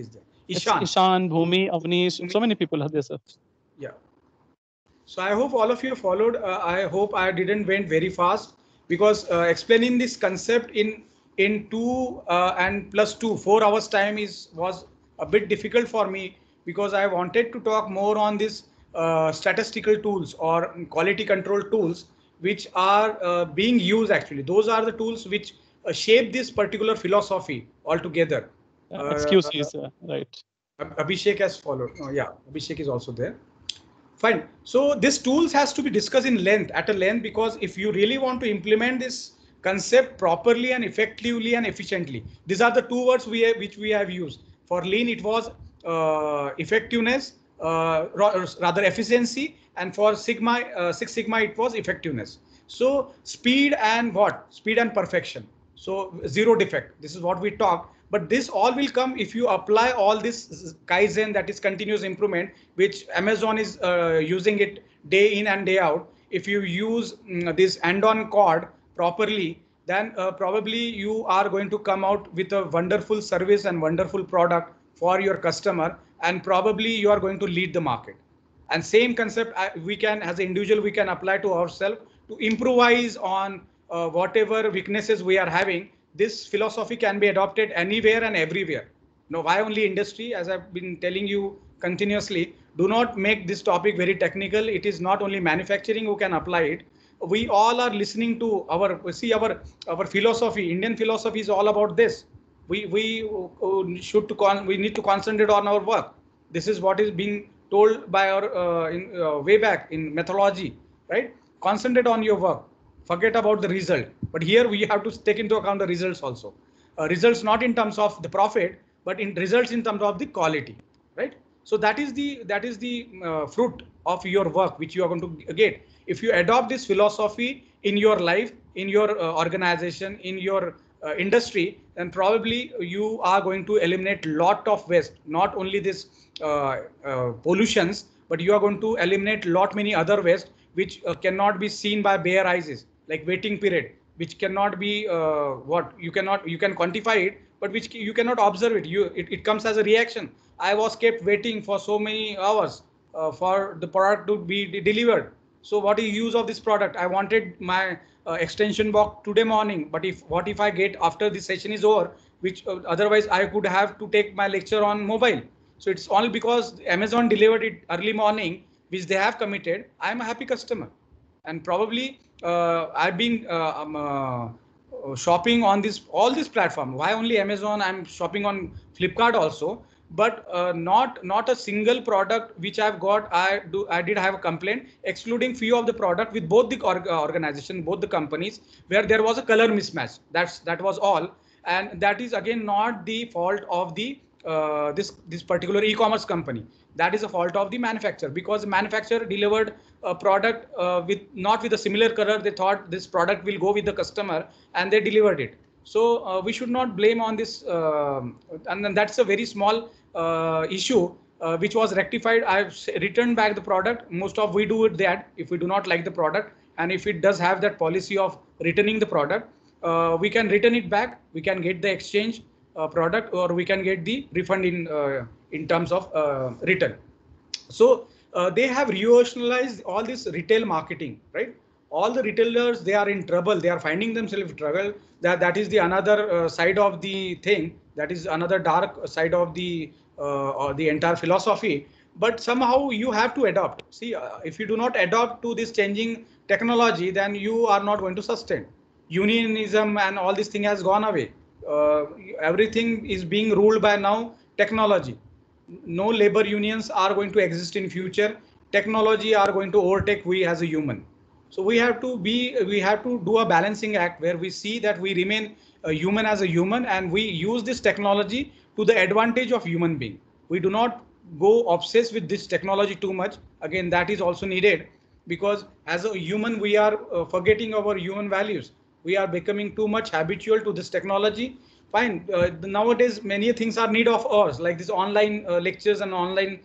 Ishan. Ishan, Bhumi, Avnish, so many people are there, sir. Yeah. So I hope all of you followed. I hope I didn't went very fast because explaining this concept in 2 and plus 2 4 hours time was a bit difficult for me because I wanted to talk more on this statistical tools or quality control tools which are being used actually. Those are the tools which shape this particular philosophy altogether. Excuses, right. Abhishek has followed. Yeah, Abhishek is also there. Fine. So this tools has to be discussed in length, at a length, because if you really want to implement this concept properly and effectively and efficiently, these are the two words which we have used. For lean, it was effectiveness, rather efficiency, and for Six Sigma, it was effectiveness. So speed and what? Speed and perfection. So zero defect. This is what we talk. But this all will come if you apply all this Kaizen, that is continuous improvement, which Amazon is using it day in and day out. If you use this Andon cord properly, then probably you are going to come out with a wonderful service and wonderful product for your customer, and probably you are going to lead the market. And same concept we can, as an individual, we can apply to ourselves to improvise on whatever weaknesses we are having. This philosophy can be adopted anywhere and everywhere. Now, why only industry? As I've been telling you continuously, do not make this topic very technical. It is not only manufacturing who can apply it. We all are listening to our philosophy. Indian philosophy is all about this. We need to concentrate on our work. This is what is being told by our way back in methodology, right? Concentrate on your work. Forget about the result. But here we have to take into account the results also. Results not in terms of the profit, but in results in terms of the quality, right? So that is the fruit of your work which you are going to get. If you adopt this philosophy in your life, in your organization, in your industry, then probably you are going to eliminate lot of waste. Not only this pollutions, but you are going to eliminate lot many other waste which cannot be seen by bare eyes, like waiting period, which cannot be you can quantify it, but which you cannot observe it. It comes as a reaction. I was kept waiting for so many hours for the product to be delivered. So what is use of this product? I wanted my extension box today morning, but what if I get after the session is over, which otherwise I could have to take my lecture on mobile. So it's all because Amazon delivered it early morning, which they have committed. I'm a happy customer. And probably I've been shopping on all this platform. Why only Amazon? I'm shopping on Flipkart also, but not a single product which I've got. I did have a complaint, excluding few of the product with both the organization, both the companies, where there was a color mismatch. That was all, and that is again not the fault of the this particular e-commerce company. That is a fault of the manufacturer, because the manufacturer delivered a product not with a similar color. They thought this product will go with the customer and they delivered it. So we should not blame on this. And then that's a very small issue which was rectified. I've returned back the product. Most of we do it that if we do not like the product, and if it does have that policy of returning the product, we can return it back. We can get the exchange product, or we can get the refund in terms of return. So they have revolutionized all this retail marketing, right? All the retailers, they are in trouble. They are finding themselves in trouble. That is the another side of the thing. That is another dark side of the entire philosophy. But somehow you have to adopt. See, if you do not adopt to this changing technology, then you are not going to sustain. Unionism and all this thing has gone away. Everything is being ruled by now technology. No labor unions are going to exist in future. Technology are going to overtake we as a human. So we have to do a balancing act where we see that we remain a human as a human, and we use this technology to the advantage of human being. We do not go obsessed with this technology too much. Again, that is also needed, because as a human, we are forgetting our human values. We are becoming too much habitual to this technology. Fine. Nowadays, many things are need of ours, like this online lectures and online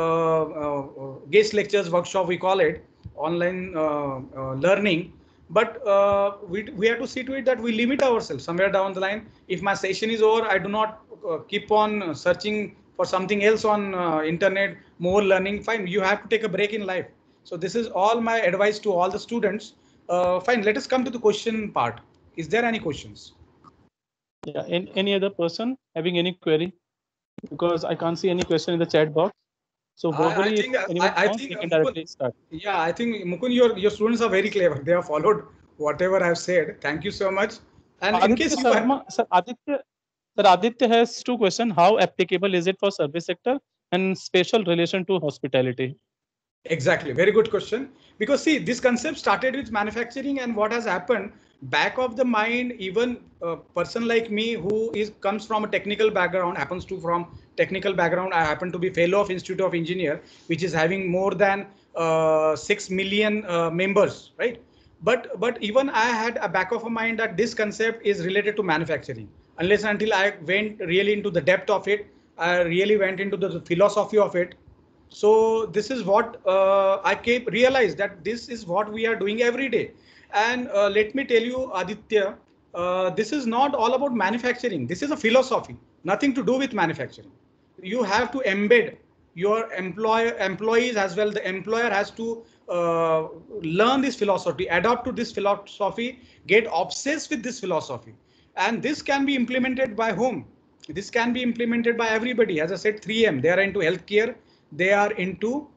guest lectures, workshop, we call it, online learning. But we have to see to it that we limit ourselves somewhere down the line. If my session is over, I do not keep on searching for something else on internet, more learning. Fine, you have to take a break in life. So this is all my advice to all the students. Fine, let us come to the question part. Is there any questions? Yeah, any other person having any query? Because I can't see any question in the chat box. So verbally, if anyone wants, we can directly start. Yeah, I think Mukund, your students are very clever. They have followed whatever I've said. Thank you so much. And in case you Sir Aditya has two questions. How applicable is it for service sector and special relation to hospitality? Exactly. Very good question. Because see, this concept started with manufacturing, and what has happened back of the mind, even a person like me who comes from a technical background, happens to from technical background. I happen to be fellow of Institute of Engineer, which is having more than 6 million members, right? But even I had a back of a mind that this concept is related to manufacturing. Unless until I went really into the depth of it, I really went into the philosophy of it. So this is what I realized that this is what we are doing every day. And let me tell you, Aditya, this is not all about manufacturing. This is a philosophy, nothing to do with manufacturing. You have to embed your employees as well. The employer has to learn this philosophy, adapt to this philosophy, get obsessed with this philosophy. And this can be implemented by whom? This can be implemented by everybody. As I said, 3M, they are into healthcare. They are into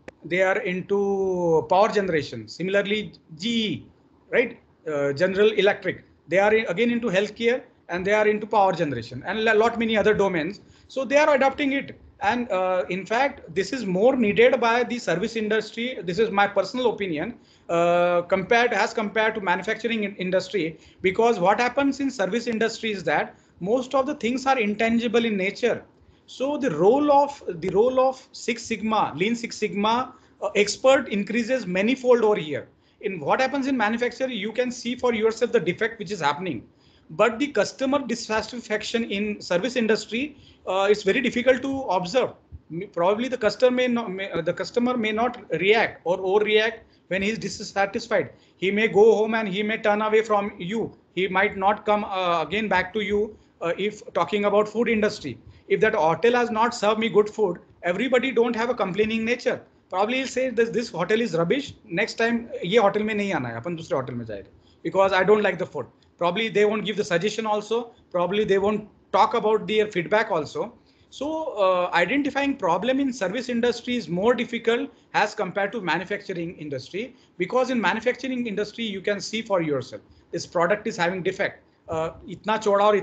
power generation. Similarly, GE, right? General Electric, they are again into healthcare, and they are into power generation and a lot many other domains. So they are adopting it. And in fact, this is more needed by the service industry. This is my personal opinion, compared to manufacturing industry, because what happens in service industry is that most of the things are intangible in nature. So the role of Six Sigma, Lean Six Sigma expert increases manifold over here. In what happens in manufacturing, you can see for yourself the defect which is happening. But the customer dissatisfaction in service industry is very difficult to observe. Probably the customer may not react or overreact when he is dissatisfied. He may go home and he may turn away from you. He might not come again back to you. If talking about food industry, if that hotel has not served me good food, everybody don't have a complaining nature. Probably he'll say this hotel is rubbish. Next time, ये hotel में नहीं आना है, अपन दूसरे hotel में जाएगा, because I don't like the food. Probably they won't give the suggestion also. Probably they won't talk about their feedback also. So identifying problem in service industry is more difficult as compared to manufacturing industry, because in manufacturing industry you can see for yourself this product is having defect. इतना चौड़ा और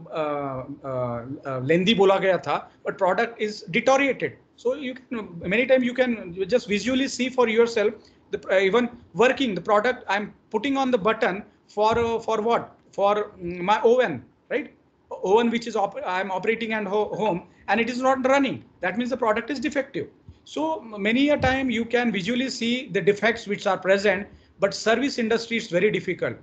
इतना lengthy बोला गया था, but product is deteriorated. So you can, many times you can just visually see for yourself, even working the product I'm putting on the button for what? For my oven, right? Oven which is I'm operating at home and it is not running. That means the product is defective. So many a time you can visually see the defects which are present, but service industry is very difficult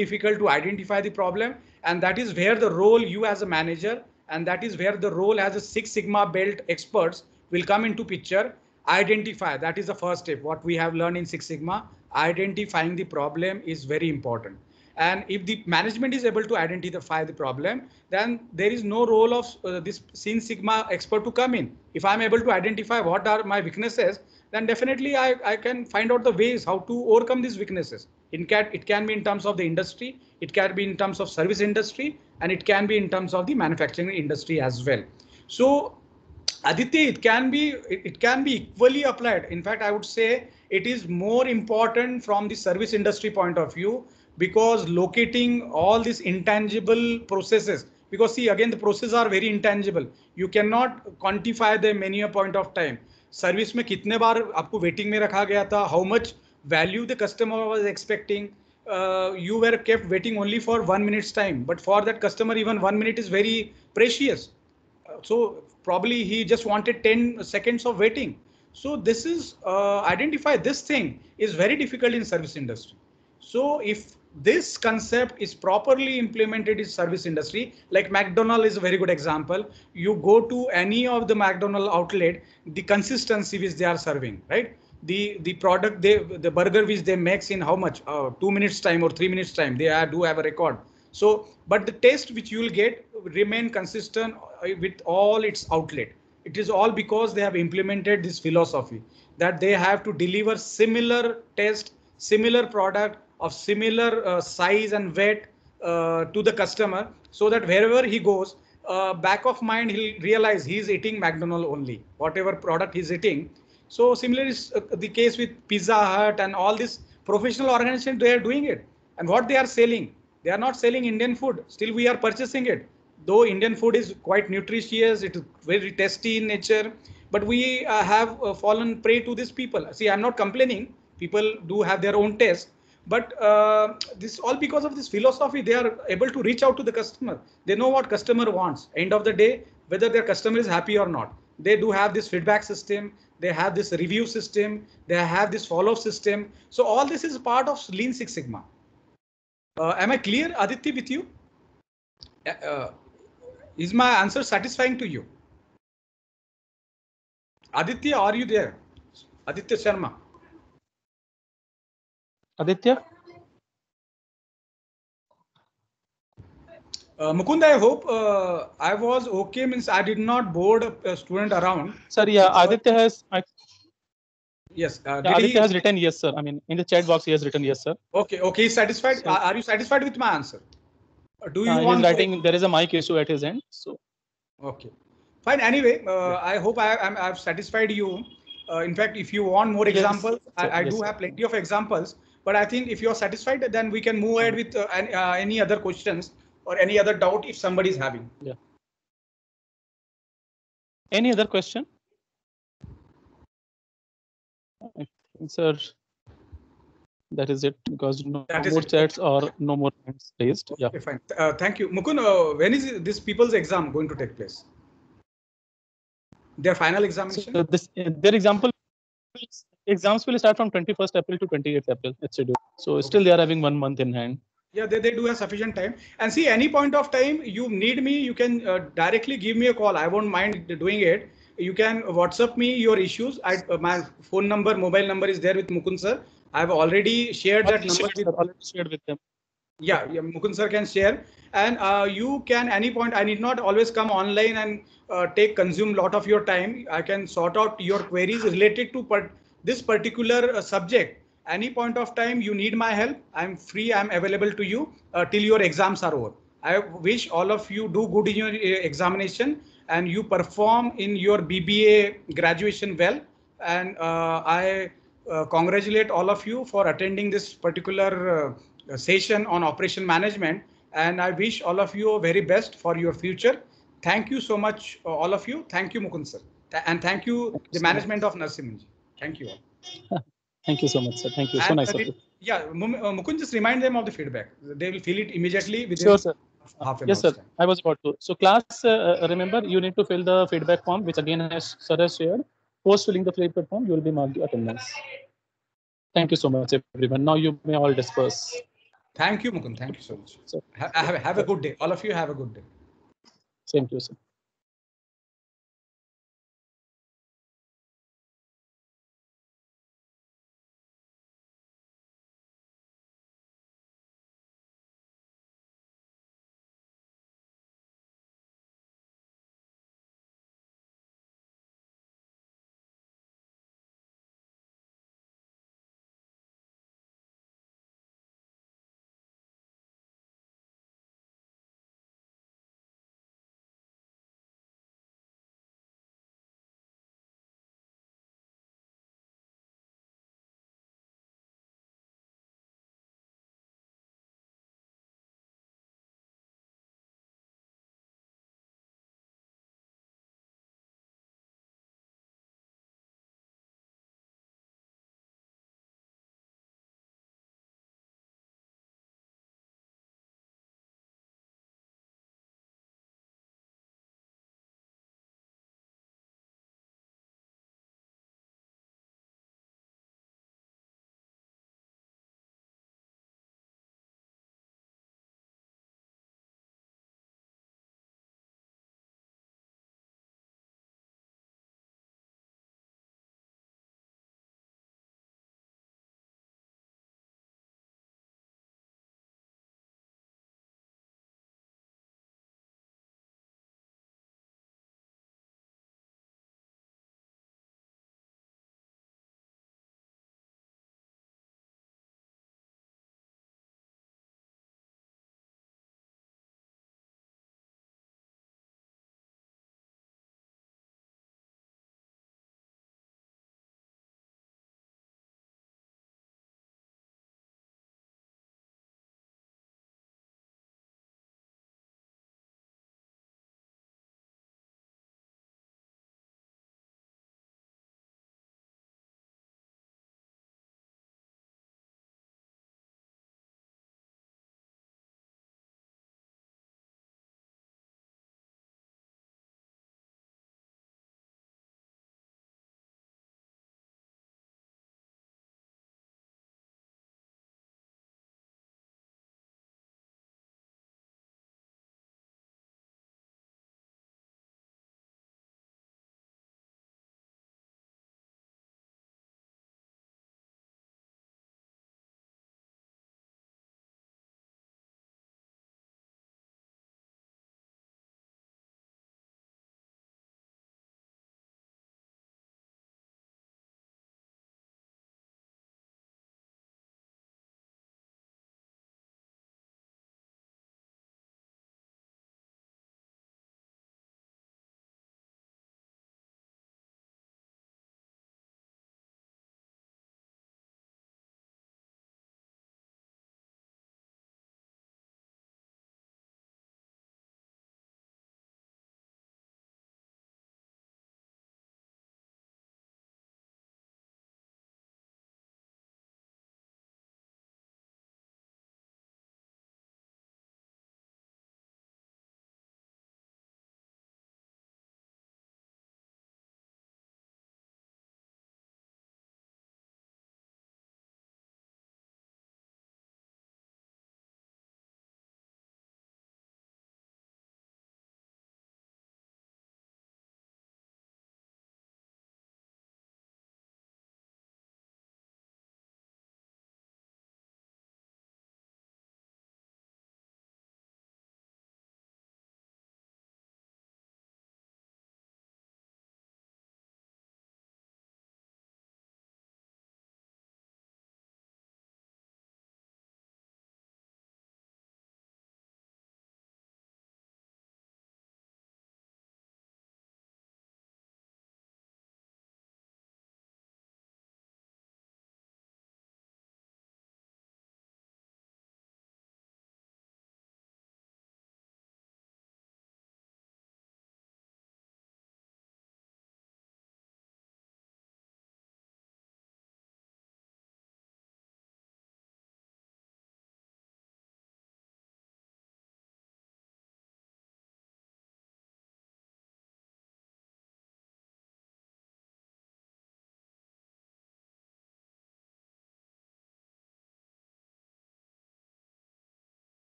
to identify the problem. And that is where the role you as a manager, and that is where the role as a Six Sigma belt experts will come into picture. Identify, that is the first step. What we have learned in Six Sigma, identifying the problem is very important. And if the management is able to identify the problem, then there is no role of this Six Sigma expert to come in. If I'm able to identify what are my weaknesses, then definitely I can find out the ways how to overcome these weaknesses. It can be in terms of the industry, it can be in terms of service industry, and it can be in terms of the manufacturing industry as well. So Aditya, it can be equally applied. In fact, I would say it is more important from the service industry point of view, because locating all these intangible processes, because see, again, the processes are very intangible. You cannot quantify them many a point of time. Service में कितने बार आपको waiting में रखा गया था, how much value the customer was expecting. You were kept waiting only for 1 minute's time, but for that customer, even 1 minute is very precious. So probably he just wanted 10 seconds of waiting. So this is identify this thing is very difficult in service industry. So if this concept is properly implemented in service industry, like McDonald's is a very good example. You go to any of the McDonald's outlet, the consistency which they are serving, right? The product, the burger which they make in how much, 2 minutes time or 3 minutes time, they do have a record. So, but the taste which you will get remain consistent with all its outlet. It is all because they have implemented this philosophy that they have to deliver similar test, similar product of similar size and weight to the customer, so that wherever he goes, back of mind, he'll realize he's eating McDonald's only, whatever product he's eating. So similarly is the case with Pizza Hut and all these professional organizations, they are doing it. And what they are selling, they are not selling Indian food. Still, we are purchasing it. Though Indian food is quite nutritious, it is very tasty in nature, but we have fallen prey to these people. See, I'm not complaining. People do have their own taste, but this all because of this philosophy. They are able to reach out to the customer. They know what customer wants. End of the day, whether their customer is happy or not, they do have this feedback system. They have this review system. They have this follow-up system. So all this is part of Lean Six Sigma. Am I clear, Aditya, with you? Is my answer satisfying to you? Aditya, are you there? Aditya Sharma. Aditya? Mukund, I hope I was okay, means I did not board a student around. Sir, yeah, Aditya has. Yes. Aditya has written yes, sir. I mean, in the chat box, he has written yes, sir. Okay, okay, he's satisfied. So, are you satisfied with my answer? Do you want? He's writing, there is a mic issue at his end. So. Okay, fine. Anyway, I hope I've satisfied you. In fact, if you want more examples, yes, I do have plenty of examples. But I think if you're satisfied, then we can move ahead with any other questions or any other doubt if somebody is having. Yeah. Any other question? I think, sir, that is it, because no more chats or no more hands raised. Yeah. Okay, fine. Thank you. Mukund, when is this people's exam going to take place? Their final examination? So their exams will start from 21st April to 28th April. It's scheduled. So still they are having 1 month in hand. Yeah, they do have sufficient time. And see, any point of time you need me, you can directly give me a call. I won't mind doing it. You can WhatsApp me your issues. My phone number, mobile number is there with Mukund sir. I've already shared that number. Already shared with them. Yeah, Mukund sir can share. And you can any point, I need not always come online and consume lot of your time. I can sort out your queries related to this particular subject. Any point of time you need my help, I'm free, I'm available to you till your exams are over. I wish all of you do good in your examination and you perform in your BBA graduation well. And I congratulate all of you for attending this particular session on operation management. And I wish all of you very best for your future. Thank you so much, all of you. Thank you, Mukund sir. And thank you, the management of Narsimhanji. Thank you all. Thank you so much, sir. Thank you. So nice of you. Yeah, Mukund, just remind them of the feedback. They will feel it immediately within sure, sir. half an yes, hour. Yes, sir. I was about to. So class, remember, you need to fill the feedback form, which again sir has shared. Post filling the feedback form, you will be marked attendance. Thank you so much, everyone. Now you may all disperse. Thank you, Mukund. Thank you so much. So, have a good day. All of you have a good day. Same to you, sir.